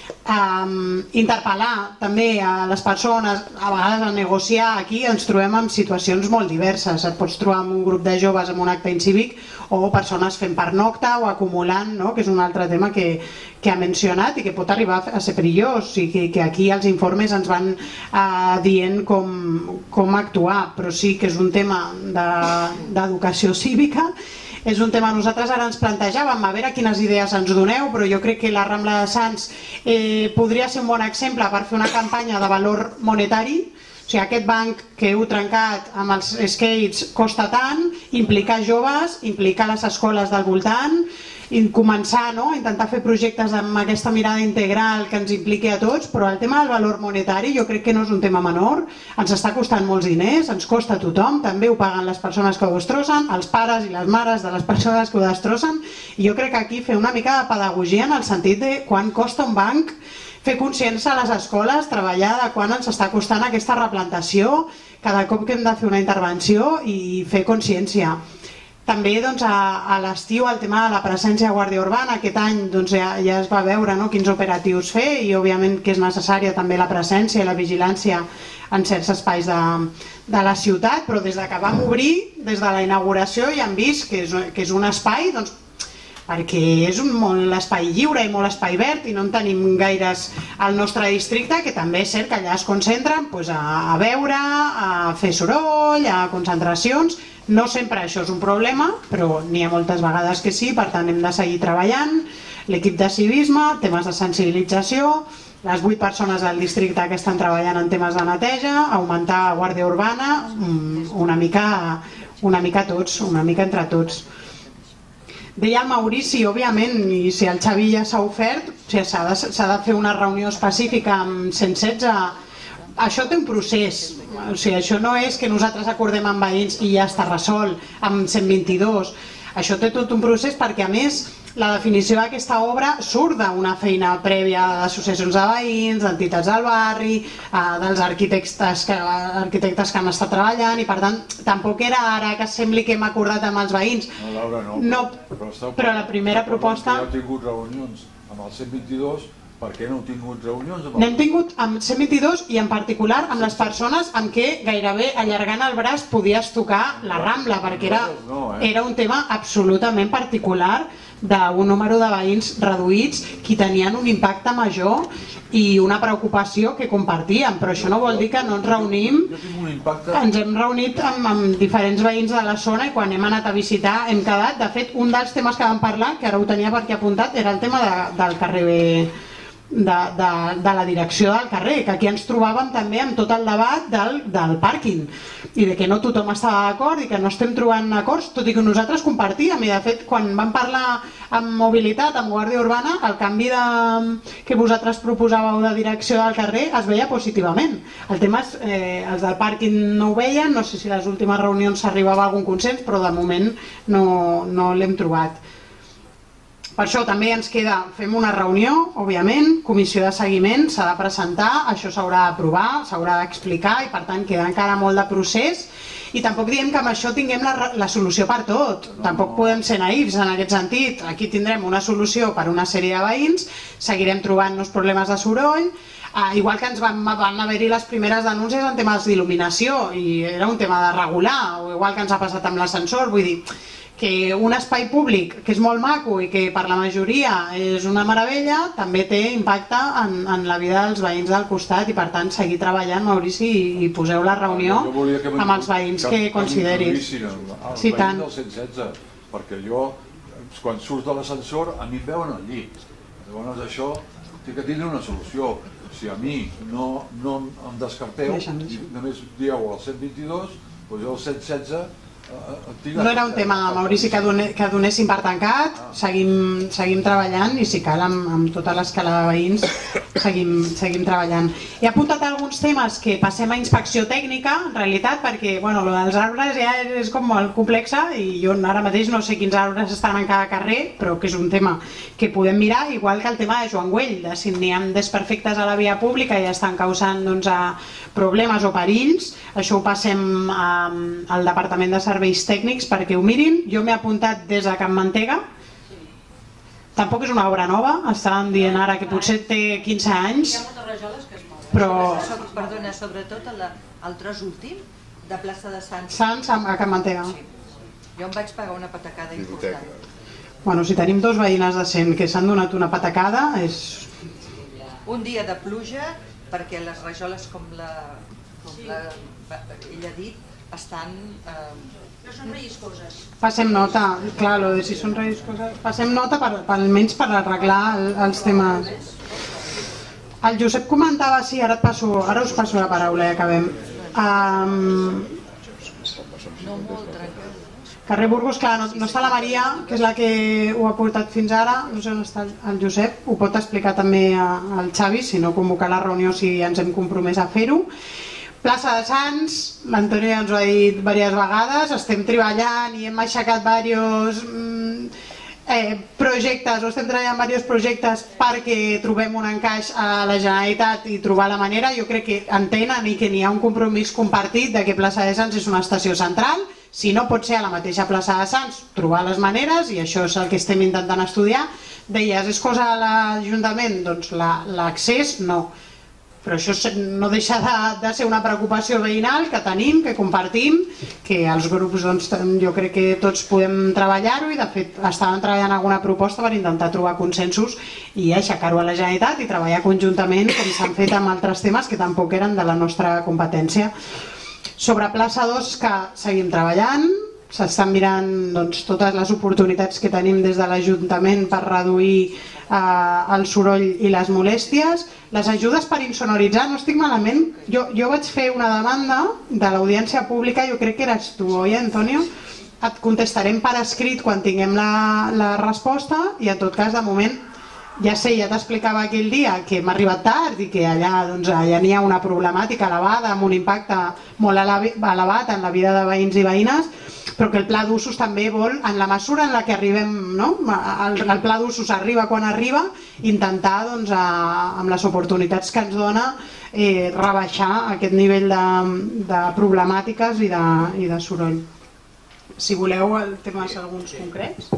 a interpel·lar també a les persones, a vegades a negociar. Aquí ens trobem en situacions molt diverses. Et pots trobar amb un grup de joves en un acte incívic o persones fent pernocta o acumulant, no? Que és un altre tema que, que ha mencionat i que pot arribar a ser perillós i que, que aquí els informes ens van eh, dient com, com actuar, però sí que és un tema d'educació de, cívica. És un tema, nosaltres ara ens plantejàvem a veure quines idees ens doneu, però jo crec que la Rambla de Sants eh, podria ser un bon exemple per fer una campanya de valor monetari. O sigui, aquest banc que heu trencat amb els skates costa tant, implicar joves, implicar les escoles del voltant, i començar no? a intentar fer projectes amb aquesta mirada integral que ens impliqui a tots, però el tema del valor monetari jo crec que no és un tema menor, ens està costant molts diners, ens costa a tothom, també ho paguen les persones que ho destrossen, els pares i les mares de les persones que ho destrossen, i jo crec que aquí fer una mica de pedagogia en el sentit de quan costa un banc, fer consciència a les escoles, treballar de quan ens està costant aquesta replantació, cada cop que hem de fer una intervenció i fer consciència. També doncs, a, a l'estiu el tema de la presència de Guàrdia Urbana, aquest any doncs, ja, ja es va veure no, quins operatius fer i òbviament que és necessària també la presència i la vigilància en certs espais de, de la ciutat, però des de que vam obrir, des de la inauguració ja hem vist que és, que és un espai doncs, perquè és un molt espai lliure i molt espai verd i no en tenim gaires al nostre districte, que també és cert que allà es concentren doncs, a, a veure, a fer soroll, a concentracions. No sempre això és un problema, però n'hi ha moltes vegades que sí, per tant hem de seguir treballant. L'equip de civisme, temes de sensibilització, les vuit persones del districte que estan treballant en temes de neteja, augmentar la Guàrdia Urbana, una mica, una mica tots, una mica entre tots. Deia el Maurici, òbviament, i si el Xavi ja s'ha ofert, o sigui, s'ha de, s'ha de fer una reunió específica amb cent setze. Això té un procés, o sigui, això no és que nosaltres acordem amb veïns i ja està resolt, amb cent vint-i-dos. Això té tot un procés perquè, a més, la definició d'aquesta obra surt d'una feina prèvia d'associacions de veïns, d'entitats del barri, dels arquitectes que, arquitectes que han estat treballant i per tant tampoc era ara que sembli que hem acordat amb els veïns. No, Laura, no. no però, però, però la primera proposta... Ja heu tingut reunions amb el cent vint-i-dos, per què no heu tingut reunions amb el... N'hem tingut amb cent vint-i-dos i en particular amb les persones amb què gairebé allargant el braç podies tocar la Rambla, perquè era, era un tema absolutament particular d'un número de veïns reduïts que tenien un impacte major i una preocupació que compartíem, però això no vol dir que no ens reunim. Ens hem reunit amb, amb diferents veïns de la zona i quan hem anat a visitar hem quedat. De fet, un dels temes que vam parlar, que ara ho tenia per aquí apuntat, era el tema de, del carrer de, de, de la direcció del carrer, que aquí ens trobàvem també amb tot el debat del, del pàrquing i de que no tothom estava d'acord i que no estem trobant acords, tot i que nosaltres compartíem, i de fet quan vam parlar amb mobilitat, amb Guàrdia Urbana, el canvi de, que vosaltres proposàveu de direcció del carrer es veia positivament. El tema és, eh, els del pàrquing no ho veien, no sé si a les últimes reunions s'arribava a algun consens, però de moment no, no l'hem trobat. Per això també ens queda, fem una reunió, òbviament, comissió de seguiment, s'ha de presentar, això s'haurà d'aprovar, s'haurà d'explicar i per tant queda encara molt de procés i tampoc diem que amb això tinguem la, la solució per tot, tampoc podem ser naïfs en aquest sentit, aquí tindrem una solució per una sèrie de veïns, seguirem trobant-nos problemes de soroll, Uh, igual que ens van, van haver-hi les primeres denúncies en temes d'il·luminació i era un tema de regular, o igual que ens ha passat amb l'ascensor, vull dir que un espai públic que és molt maco i que per la majoria és una meravella també té impacte en, en la vida dels veïns del costat i per tant seguir treballant, Maurici, i, i poseu la reunió amb els veïns que, que consideris. Els sí, veïns tant. del cent setze, perquè jo quan surts de l'ascensor a mi em veuen al llit, llavors això té que tindre una solució. Si a mi no, no em descarteu i només dieu al cent vint-i-dos, doncs jo al cent setze no era un tema, Maurici, que, done, que donéssim per tancat, seguim, seguim treballant i si cal amb, amb tota l'escala de veïns seguim, seguim treballant. He apuntat alguns temes que passem a inspecció tècnica, en realitat, perquè bueno, lo dels arbres ja és com molt complexa i jo ara mateix no sé quins arbres estan en cada carrer, però que és un tema que podem mirar, igual que el tema de Joan Güell, de si n'hi ha desperfectes a la via pública i estan causant doncs, problemes o perills, això ho passem a, al Departament de Serveis Tècnics perquè ho mirin. Jo m'he apuntat des de Can Mantega, tampoc és una obra nova, estaven dient ara que potser té quinze anys, hi ha moltes rajoles que es mouen. Però... Perdona, sobretot el tros últim de plaça de Sants. Sants a Can Mantega. Sí. Jo em vaig pagar una patacada important. Bueno, si tenim dos veïnes de cent que s'han donat una patacada, és... Un dia de pluja, perquè les rajoles, com, la, com la, ella ha dit, estan... Eh... No són relliscoses. Passem nota, clar, lo de si són relliscoses, passem nota per, per, almenys per arreglar el, els temes. El Josep comentava, sí, ara, et passo, ara us passo la paraula i acabem. Um, no molt tranquil. Carrer Burgos, clar, no, no està la Maria, que és la que ho ha portat fins ara, no sé on està el Josep, ho pot explicar també al Xavi, si no convocar la reunió si ens hem compromès a fer-ho. Plaça de Sants, l'Antoni ens ho ha dit diverses vegades, estem treballant i hem aixecat diversos eh, projectes, o estem treballant diversos projectes perquè trobem un encaix a la Generalitat i trobar la manera. Jo crec que entenen i que n'hi ha un compromís compartit de que Plaça de Sants és una estació central, si no pot ser a la mateixa plaça de Sants, trobar les maneres, i això és el que estem intentant estudiar. Deies, és cosa de l'Ajuntament? Doncs l'accés no. Però això no deixa de, de ser una preocupació veïnal que tenim, que compartim, que els grups doncs, jo crec que tots podem treballar-ho i de fet estàvem treballant alguna proposta per intentar trobar consensos i aixecar-ho a la Generalitat i treballar conjuntament com s'han fet amb altres temes que tampoc eren de la nostra competència. Sobre plaça dos, que seguim treballant, s'estan mirant doncs, totes les oportunitats que tenim des de l'Ajuntament per reduir eh, el soroll i les molèsties. Les ajudes per insonoritzar, no estic malament, jo, jo vaig fer una demanda de l'audiència pública, jo crec que eres tu, oi, Antonio? Et contestarem per escrit quan tinguem la, la resposta i en tot cas, de moment, ja sé, ja t'explicava aquell dia que m'ha arribat tard i que allà doncs, ja n'hi ha una problemàtica elevada amb un impacte molt elevat en la vida de veïns i veïnes, però que el pla d'usos també vol, en la mesura en la que arribem, no? el, el pla d'usos arriba quan arriba, intentar doncs, a, amb les oportunitats que ens dona eh, rebaixar aquest nivell de, de problemàtiques i de, i de soroll. Si voleu el tema és alguns concrets.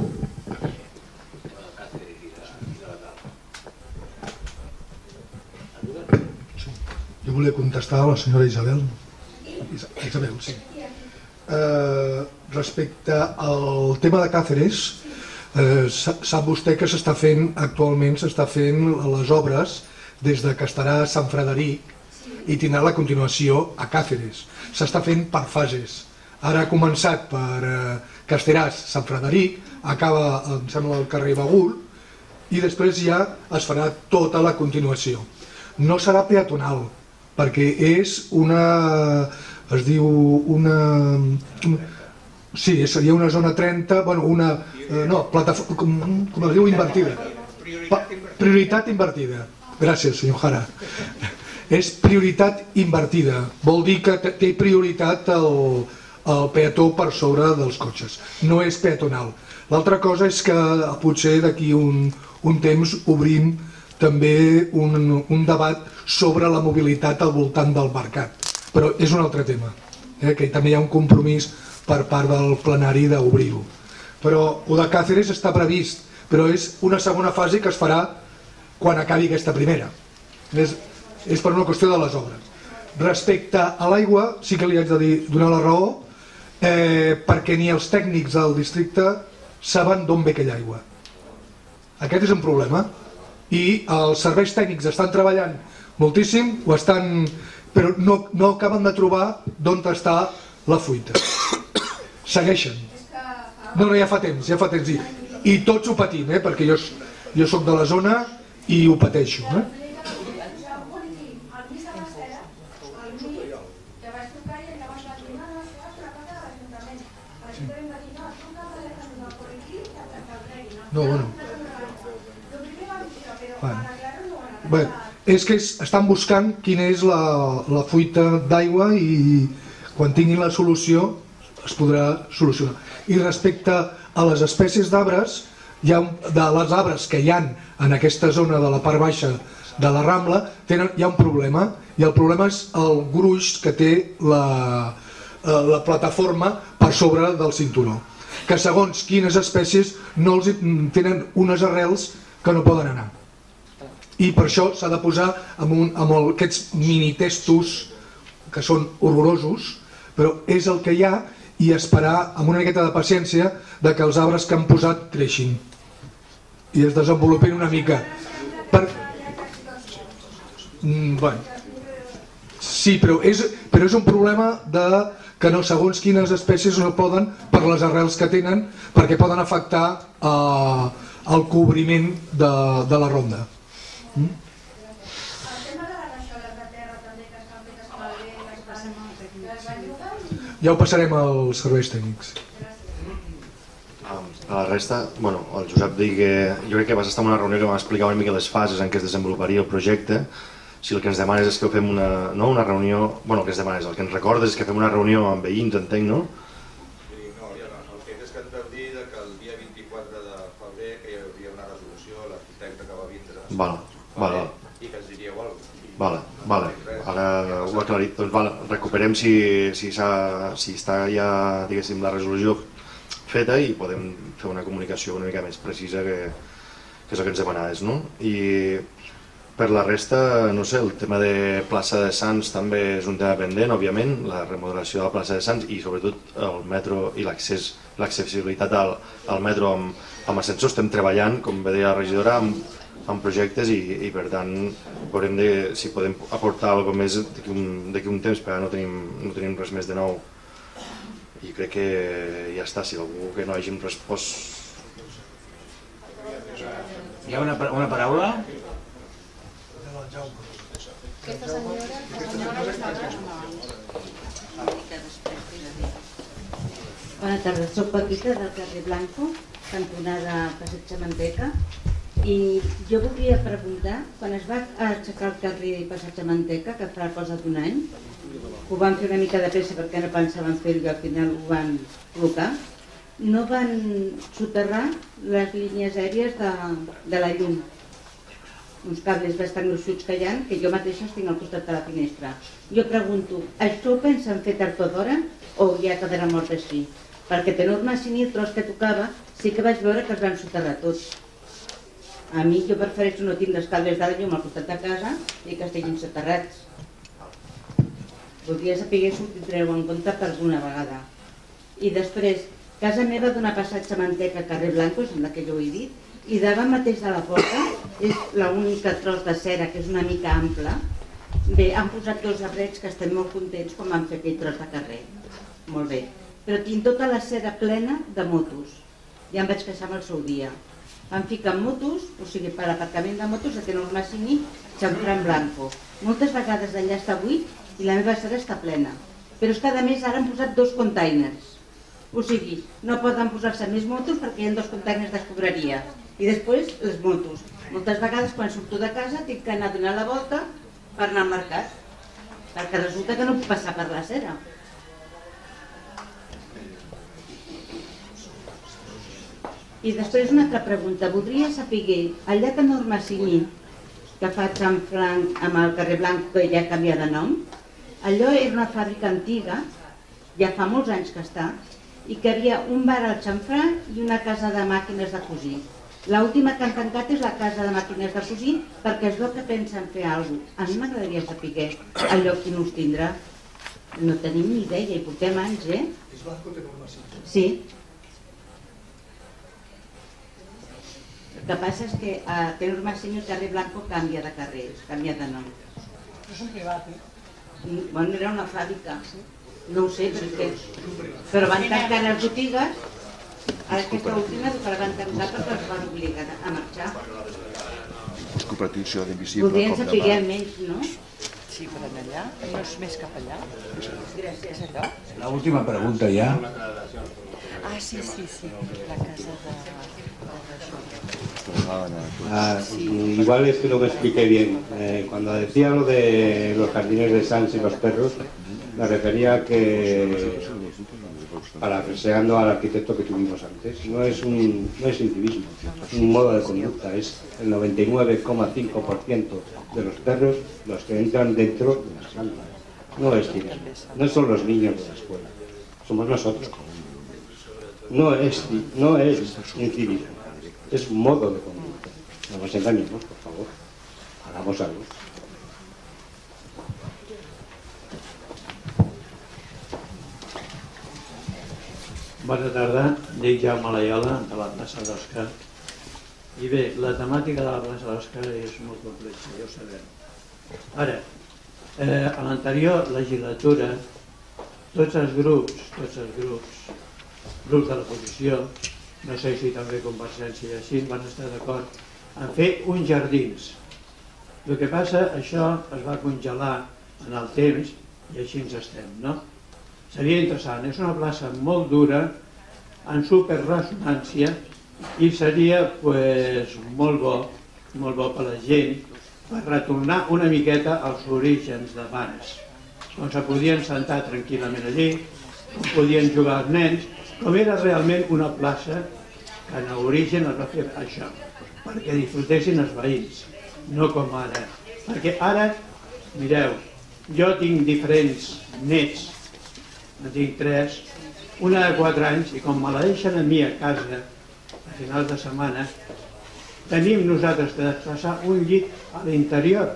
Jo volia contestar a la senyora Isabel. Isabel, sí. Eh, respecte al tema de Càceres, eh, sap vostè que s'està fent, actualment s'està fent les obres des de Castarà a Sant Frederic i tindrà la continuació a Càceres. S'està fent per fases. Ara ha començat per eh, Casteràs, Sant Frederic, acaba, em sembla, el carrer Bagul i després ja es farà tota la continuació. No serà peatonal, perquè és una, es diu una, sí, seria una zona trenta, bueno, una, no, plataforma, com, com es diu, invertida. Prioritat invertida. Gràcies, senyor Jara. És prioritat invertida, vol dir que té prioritat el, el peató per sobre dels cotxes, no és peatonal. L'altra cosa és que potser d'aquí un, un temps obrim també un, un debat sobre la mobilitat al voltant del mercat, però és un altre tema, eh, que també hi ha un compromís per part del plenari d'obrir-ho. Però el de Càceres està previst, però és una segona fase que es farà quan acabi aquesta primera. És, és per una qüestió de les obres. Respecte a l'aigua, sí que li haig de dir, donar la raó, eh, perquè ni els tècnics del districte saben d'on ve aquella aigua. Aquest és un problema i els serveis tècnics estan treballant moltíssim, ho estan, però no, no acaben de trobar d'on està la fuita. Segueixen. No, no, ja fa temps, ja fa temps. I, i tots ho patim, eh, perquè jo, jo soc de la zona i ho pateixo. Eh? No, bueno. Bueno. Bé, és que es, estan buscant quina és la, la fuita d'aigua i quan tinguin la solució es podrà solucionar. I respecte a les espècies d'arbres, hi ha, de les arbres que hi ha en aquesta zona de la part baixa de la Rambla, tenen, hi ha un problema, i el problema és el gruix que té la, la plataforma per sobre del cinturó, que segons quines espècies no els tenen unes arrels que no poden anar. I per això s'ha de posar amb, un, amb el, aquests minitestos que són horrorosos, però és el que hi ha, i esperar amb una miqueta de paciència de que els arbres que han posat creixin i es desenvolupin una mica. Per... Mm, bueno. Sí, però és, però és un problema de que no, segons quines espècies no poden per les arrels que tenen, perquè poden afectar eh, el cobriment de, de la ronda. Mm? Ja ho passarem als serveis tècnics. A la resta, bueno, el Josep digui que jo crec que vas estar en una reunió que vam explicar una mica les fases en què es desenvoluparia el projecte. Si el que ens demanes és que fem una, no, una reunió, bueno, el que ens demanes, el que ens recordes és que fem una reunió amb veïns, entenc, no? Sí, no, el que és que ens vam dir que el dia vint-i-quatre de febrer que hi hauria una resolució, l'arquitecte que va vindre, vale, vale. I que ens diríeu alguna cosa. Vale, vale. Ara ho he aclarit. Doncs vale, recuperem si, si, si està ja, diguéssim, la resolució feta i podem fer una comunicació una mica més precisa que, que és el que ens demanaves, no? I per la resta, no sé, el tema de plaça de Sants també és un tema pendent, òbviament, la remodelació de la plaça de Sants i sobretot el metro i l'accés, l'accessibilitat al, al metro amb, amb ascensor. Estem treballant, com bé deia la regidora, amb amb projectes i, i per tant veurem de, si podem aportar alguna cosa més d'aquí un, d'aquí un temps, però no tenim, no tenim res més de nou i crec que ja està. Si algú que no hàgim respost... Hi ha una, una paraula? Aquesta senyora, aquesta senyora està Bona tarda, soc Paquita del carrer Blanco, cantonada Passeig Manteca. I jo voldria preguntar, quan es va aixecar el carrer Passeig Manteca, que fa cosa d'un any, ho van fer una mica de pressa perquè no pensaven fer-ho i al final ho van col·locar, no van soterrar les línies aèries de, de la llum. Uns cables bastant gruixuts que hi ha, que jo mateixa els tinc al costat de la finestra. Jo pregunto, això ho pensen fer tard o d'hora o ja quedarà mort així? Perquè de norma sinistros que tocava sí que vaig veure que els van soterrar tots. A mi jo prefereixo no tindre els cables de la llum al costat de casa i que estiguin soterrats. Voldria saber si ho tindreu en compte per alguna vegada. I després, casa meva d'una passatge Manteca, carrer Blanco, és la que jo he dit, i davant mateix de la porta és l'única tros de cera que és una mica ampla. Bé, han posat dos arrets que estem molt contents quan van fer aquell tros de carrer. Molt bé. Però tinc tota la cera plena de motos. Ja em vaig queixar amb el seu dia. van ficar motos, o sigui, per aparcament de motos de Tenor Masini, xamfrà en blanco. Moltes vegades allà està buit i la meva sala està plena. Però és que a més ara han posat dos containers. O sigui, no poden posar-se més motos perquè hi ha dos containers d'escombraria. I després les motos. Moltes vegades quan surto de casa tinc que anar a donar la volta per anar al mercat. Perquè resulta que no puc passar per la cera. I després una altra pregunta. Voldria saber, el llac Tenor Masini, que fa xamfranc amb el carrer Blanc, que ja ha canviat de nom, allò era una fàbrica antiga, ja fa molts anys que està, i que hi havia un bar al xamfrà i una casa de màquines de cosir. L'última que han tancat és la casa de màquines de cosir perquè es veu que pensen fer alguna cosa. A mi m'agradaria saber el lloc quin us tindrà. No tenim ni idea, i portem anys, eh? És Blanco Tenor Masini. Sí. El que passa és que a Tenor Masini el carrer Blanco canvia de carrer, canvia de nom. És un privat, eh? Bueno, era una fàbrica. No ho sé, perquè... Però van tancar les botigues. Aquesta última la van tancar perquè els van obligar a marxar. És competició d'invisible. Podrien saber menys, no? Sí, per allà. No és més cap allà. Gràcies. És allò? L'última pregunta ja. Ah, sí, sí, sí. La casa de... Ah, igual es que no me expliqué bien. Eh, cuando decía lo de los jardines de Sanz y los perros, me refería a que, parafraseando al arquitecto que tuvimos antes, no es un no es incivismo, es un modo de conducta. Es el noventa y nueve coma cinco por ciento de los perros los que entran dentro de las granjas. No es civismo, no son los niños de la escuela, somos nosotros. No es, no es incivismo. Es un modo de conducta. No nos engañemos, por favor. Hagamos algo. Bona tarda, dic Jaume Laiola, de la plaça d'Òscar. I bé, la temàtica de la plaça d'Òscar és molt complexa, ja ho sabem. Ara, eh, a l'anterior legislatura, tots els grups, tots els grups, grups de l'oposició, no sé si també Convergència i així, van estar d'acord en fer uns jardins. El que passa, això es va congelar en el temps i així ens estem, no? Seria interessant, és una plaça molt dura, en superressonància, i seria pues, molt bo, molt bo per la gent, per retornar una miqueta als orígens d'abans. On se podien sentar tranquil·lament allí, on podien jugar els nens, com era realment una plaça que en l'origen es va fer això, perquè disfrutessin els veïns, no com ara. Perquè ara, mireu, jo tinc diferents nets, en tinc tres, una de quatre anys, i com me la deixen a mi a casa, a finals de setmana, tenim nosaltres que desplaçar un llit a l'interior,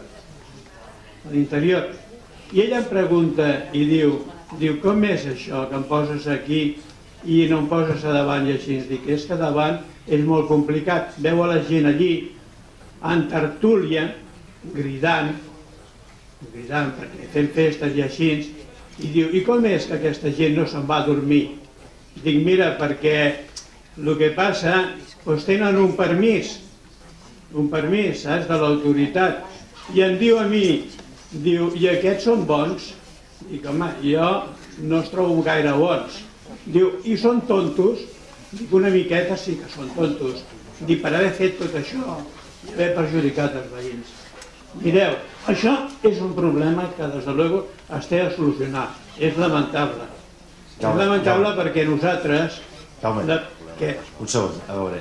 a l'interior. I ella em pregunta i diu, diu, com és això que em poses aquí i no em poses a davant i així? Ens dic, és que davant és molt complicat. Veu a la gent allí, en tertúlia, cridant, cridant perquè fem festes i així, i diu, i com és que aquesta gent no se'n va a dormir? Dic, mira, perquè el que passa, doncs tenen un permís, un permís, saps, de l'autoritat, i em diu a mi, diu, i aquests són bons? Dic, home, jo no els trobo gaire bons. Diu, i són tontos? Dic, una miqueta sí que són tontos. Dic, per haver fet tot això i haver perjudicat els veïns. Mireu, això és un problema que, des de luego, es té a solucionar. És lamentable. És lamentable perquè nosaltres... Jaume, un segon, a veure.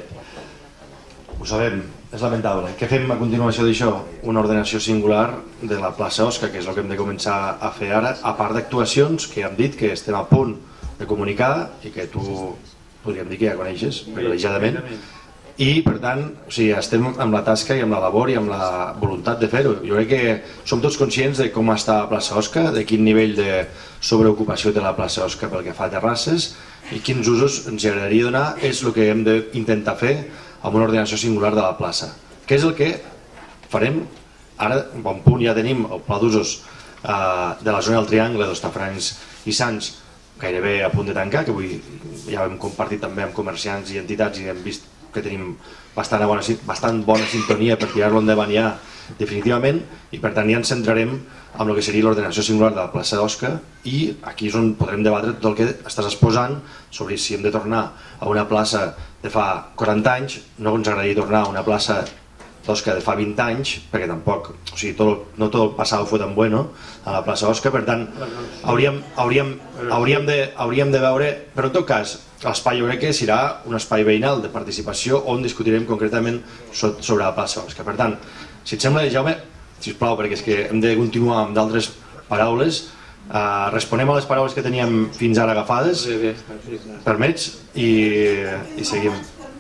Ho sabem, és lamentable. Què fem a continuació d'això? Una ordenació singular de la plaça Òscar, que és el que hem de començar a fer ara, a part d'actuacions que hem dit que estem a punt de comunicar i que tu podríem dir que ja coneixes privilegiadament, i per tant o sigui, estem amb la tasca i amb la labor i amb la voluntat de fer-ho. Jo crec que som tots conscients de com està la plaça Òscar, de quin nivell de sobreocupació té la plaça Òscar pel que fa a terrasses i quins usos ens agradaria donar. És el que hem d'intentar fer amb una ordenació singular de la plaça, que és el que farem ara. En bon punt ja tenim el pla d'usos eh, de la zona del Triangle d'Hostafrancs i Sants gairebé a punt de tancar, que avui ja hem compartit també amb comerciants i entitats i hem vist que tenim bastant bona, bastant bona sintonia per tirar-lo endavant ja definitivament, i per tant ja ens centrarem en el que seria l'ordenació singular de la plaça d'Osca, i aquí és on podrem debatre tot el que estàs exposant sobre si hem de tornar a una plaça de fa quaranta anys. No ens agradaria tornar a una plaça d'Osca de fa vint anys, perquè tampoc, o sigui, tot, no tot el passat fue tan bueno a la plaça Osca, per tant hauríem, hauríem, hauríem, de, hauríem de veure, però en tot cas l'espai jo crec que serà un espai veïnal de participació on discutirem concretament sobre la plaça Osca. Per tant, si et sembla, Jaume, sisplau, perquè és que hem de continuar amb d'altres paraules, uh, responem a les paraules que teníem fins ara agafades, permets, i, i seguim.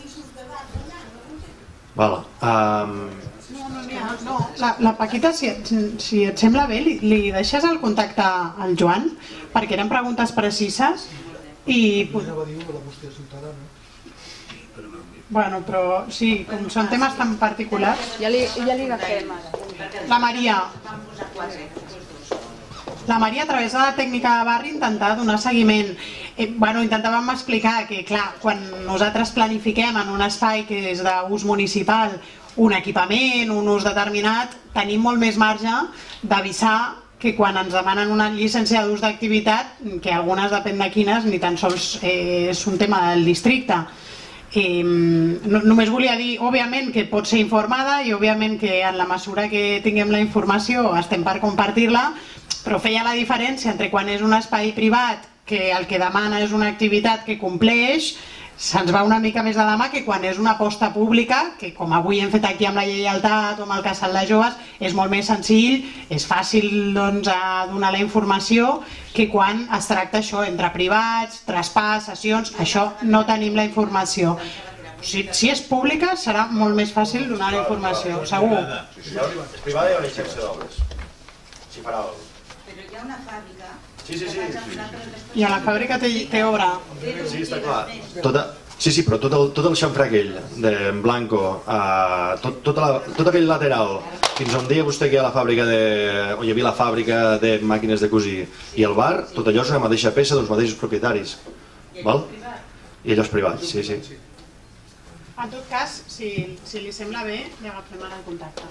Vale. Um... No, no, no, no. La, la Paquita, si et, si et sembla bé, li, li deixes el contacte al Joan, perquè eren preguntes precises i... Bueno, però sí, com són temes tan particulars... Ja li, ja li agafem ara. La Maria. La Maria, a través de la tècnica de barri, intentava donar seguiment. Eh, bueno, intentàvem explicar que, clar, quan nosaltres planifiquem en un espai que és d'ús municipal un equipament, un ús determinat, tenim molt més marge d'avisar que quan ens demanen una llicència d'ús d'activitat, que algunes depèn de quines, ni tan sols eh, és un tema del districte. Eh, no, només volia dir, òbviament, que pot ser informada i òbviament que en la mesura que tinguem la informació estem per compartir-la, però feia la diferència entre quan és un espai privat que el que demana és una activitat que compleix, se'ns va una mica més de la mà que quan és una aposta pública, que com avui hem fet aquí amb la lleialtat o amb el casal de joves, és molt més senzill, és fàcil doncs, a donar la informació, que quan es tracta això entre privats, traspàs, sessions, això no tenim la informació. Si, si és pública serà molt més fàcil donar la informació, segur. És privada i hi ha una injecció d'obres. Si farà alguna cosa. Però hi ha una fàbrica. Sí, sí, sí. I a la fàbrica té, té obra. Sí, està clar. Tota, sí, sí, però tot el, tot el xamfrà aquell de Blanco, uh, tot, tota la, tot aquell lateral, fins on deia vostè que hi ha la fàbrica de, on hi havia la fàbrica de màquines de cosir i el bar, tot allò és una mateixa peça d'uns mateixos propietaris. Val? I allò és privat, sí, sí. En tot cas, si, si li sembla bé, li agafem ara el contacte.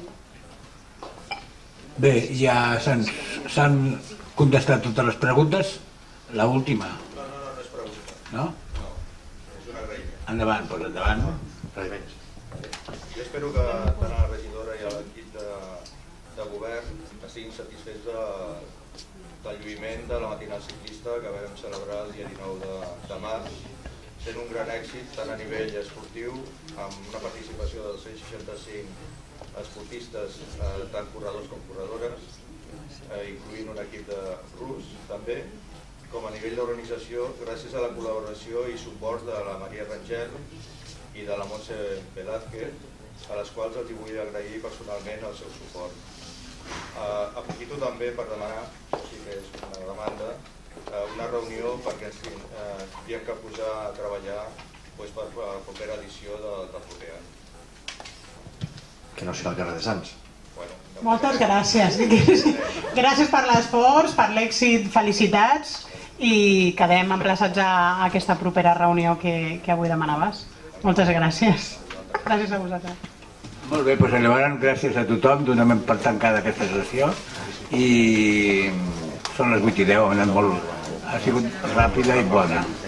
Bé, ja s'han contestat totes les preguntes. La última. No, no, no, no és pregunta. No? No, és una agraïment. Endavant, doncs endavant. Agraïments. Jo espero que tant a la regidora i a l'equip de, de govern estiguin satisfets de, del lluïment de la matinal ciclista que vam celebrar el dia dinou de, de març, sent un gran èxit tant a nivell esportiu, amb una participació dels cent seixanta-cinc esportistes, eh, tant corredors com corredores, eh, incloent un equip de rus també, com a nivell d'organització gràcies a la col·laboració i suport de la Maria Rangel i de la Montse Velázquez, a les quals els vull agrair personalment el seu suport. Eh, aprofito també per demanar, això sí que és una demanda, eh, una reunió perquè ens eh, hauríem que posar a treballar pues, per la propera edició del, del proper any. Que no serà el carrer de Sants. Bueno, moltes gràcies. Gràcies per l'esforç, per l'èxit, felicitats i quedem emplaçats a aquesta propera reunió que, que avui demanaves. Moltes gràcies. Gràcies a vosaltres. Molt bé, doncs llavors gràcies a tothom, donem per tancada aquesta sessió i són les vuit i deu, ha anat molt, ha sigut ràpida i bona.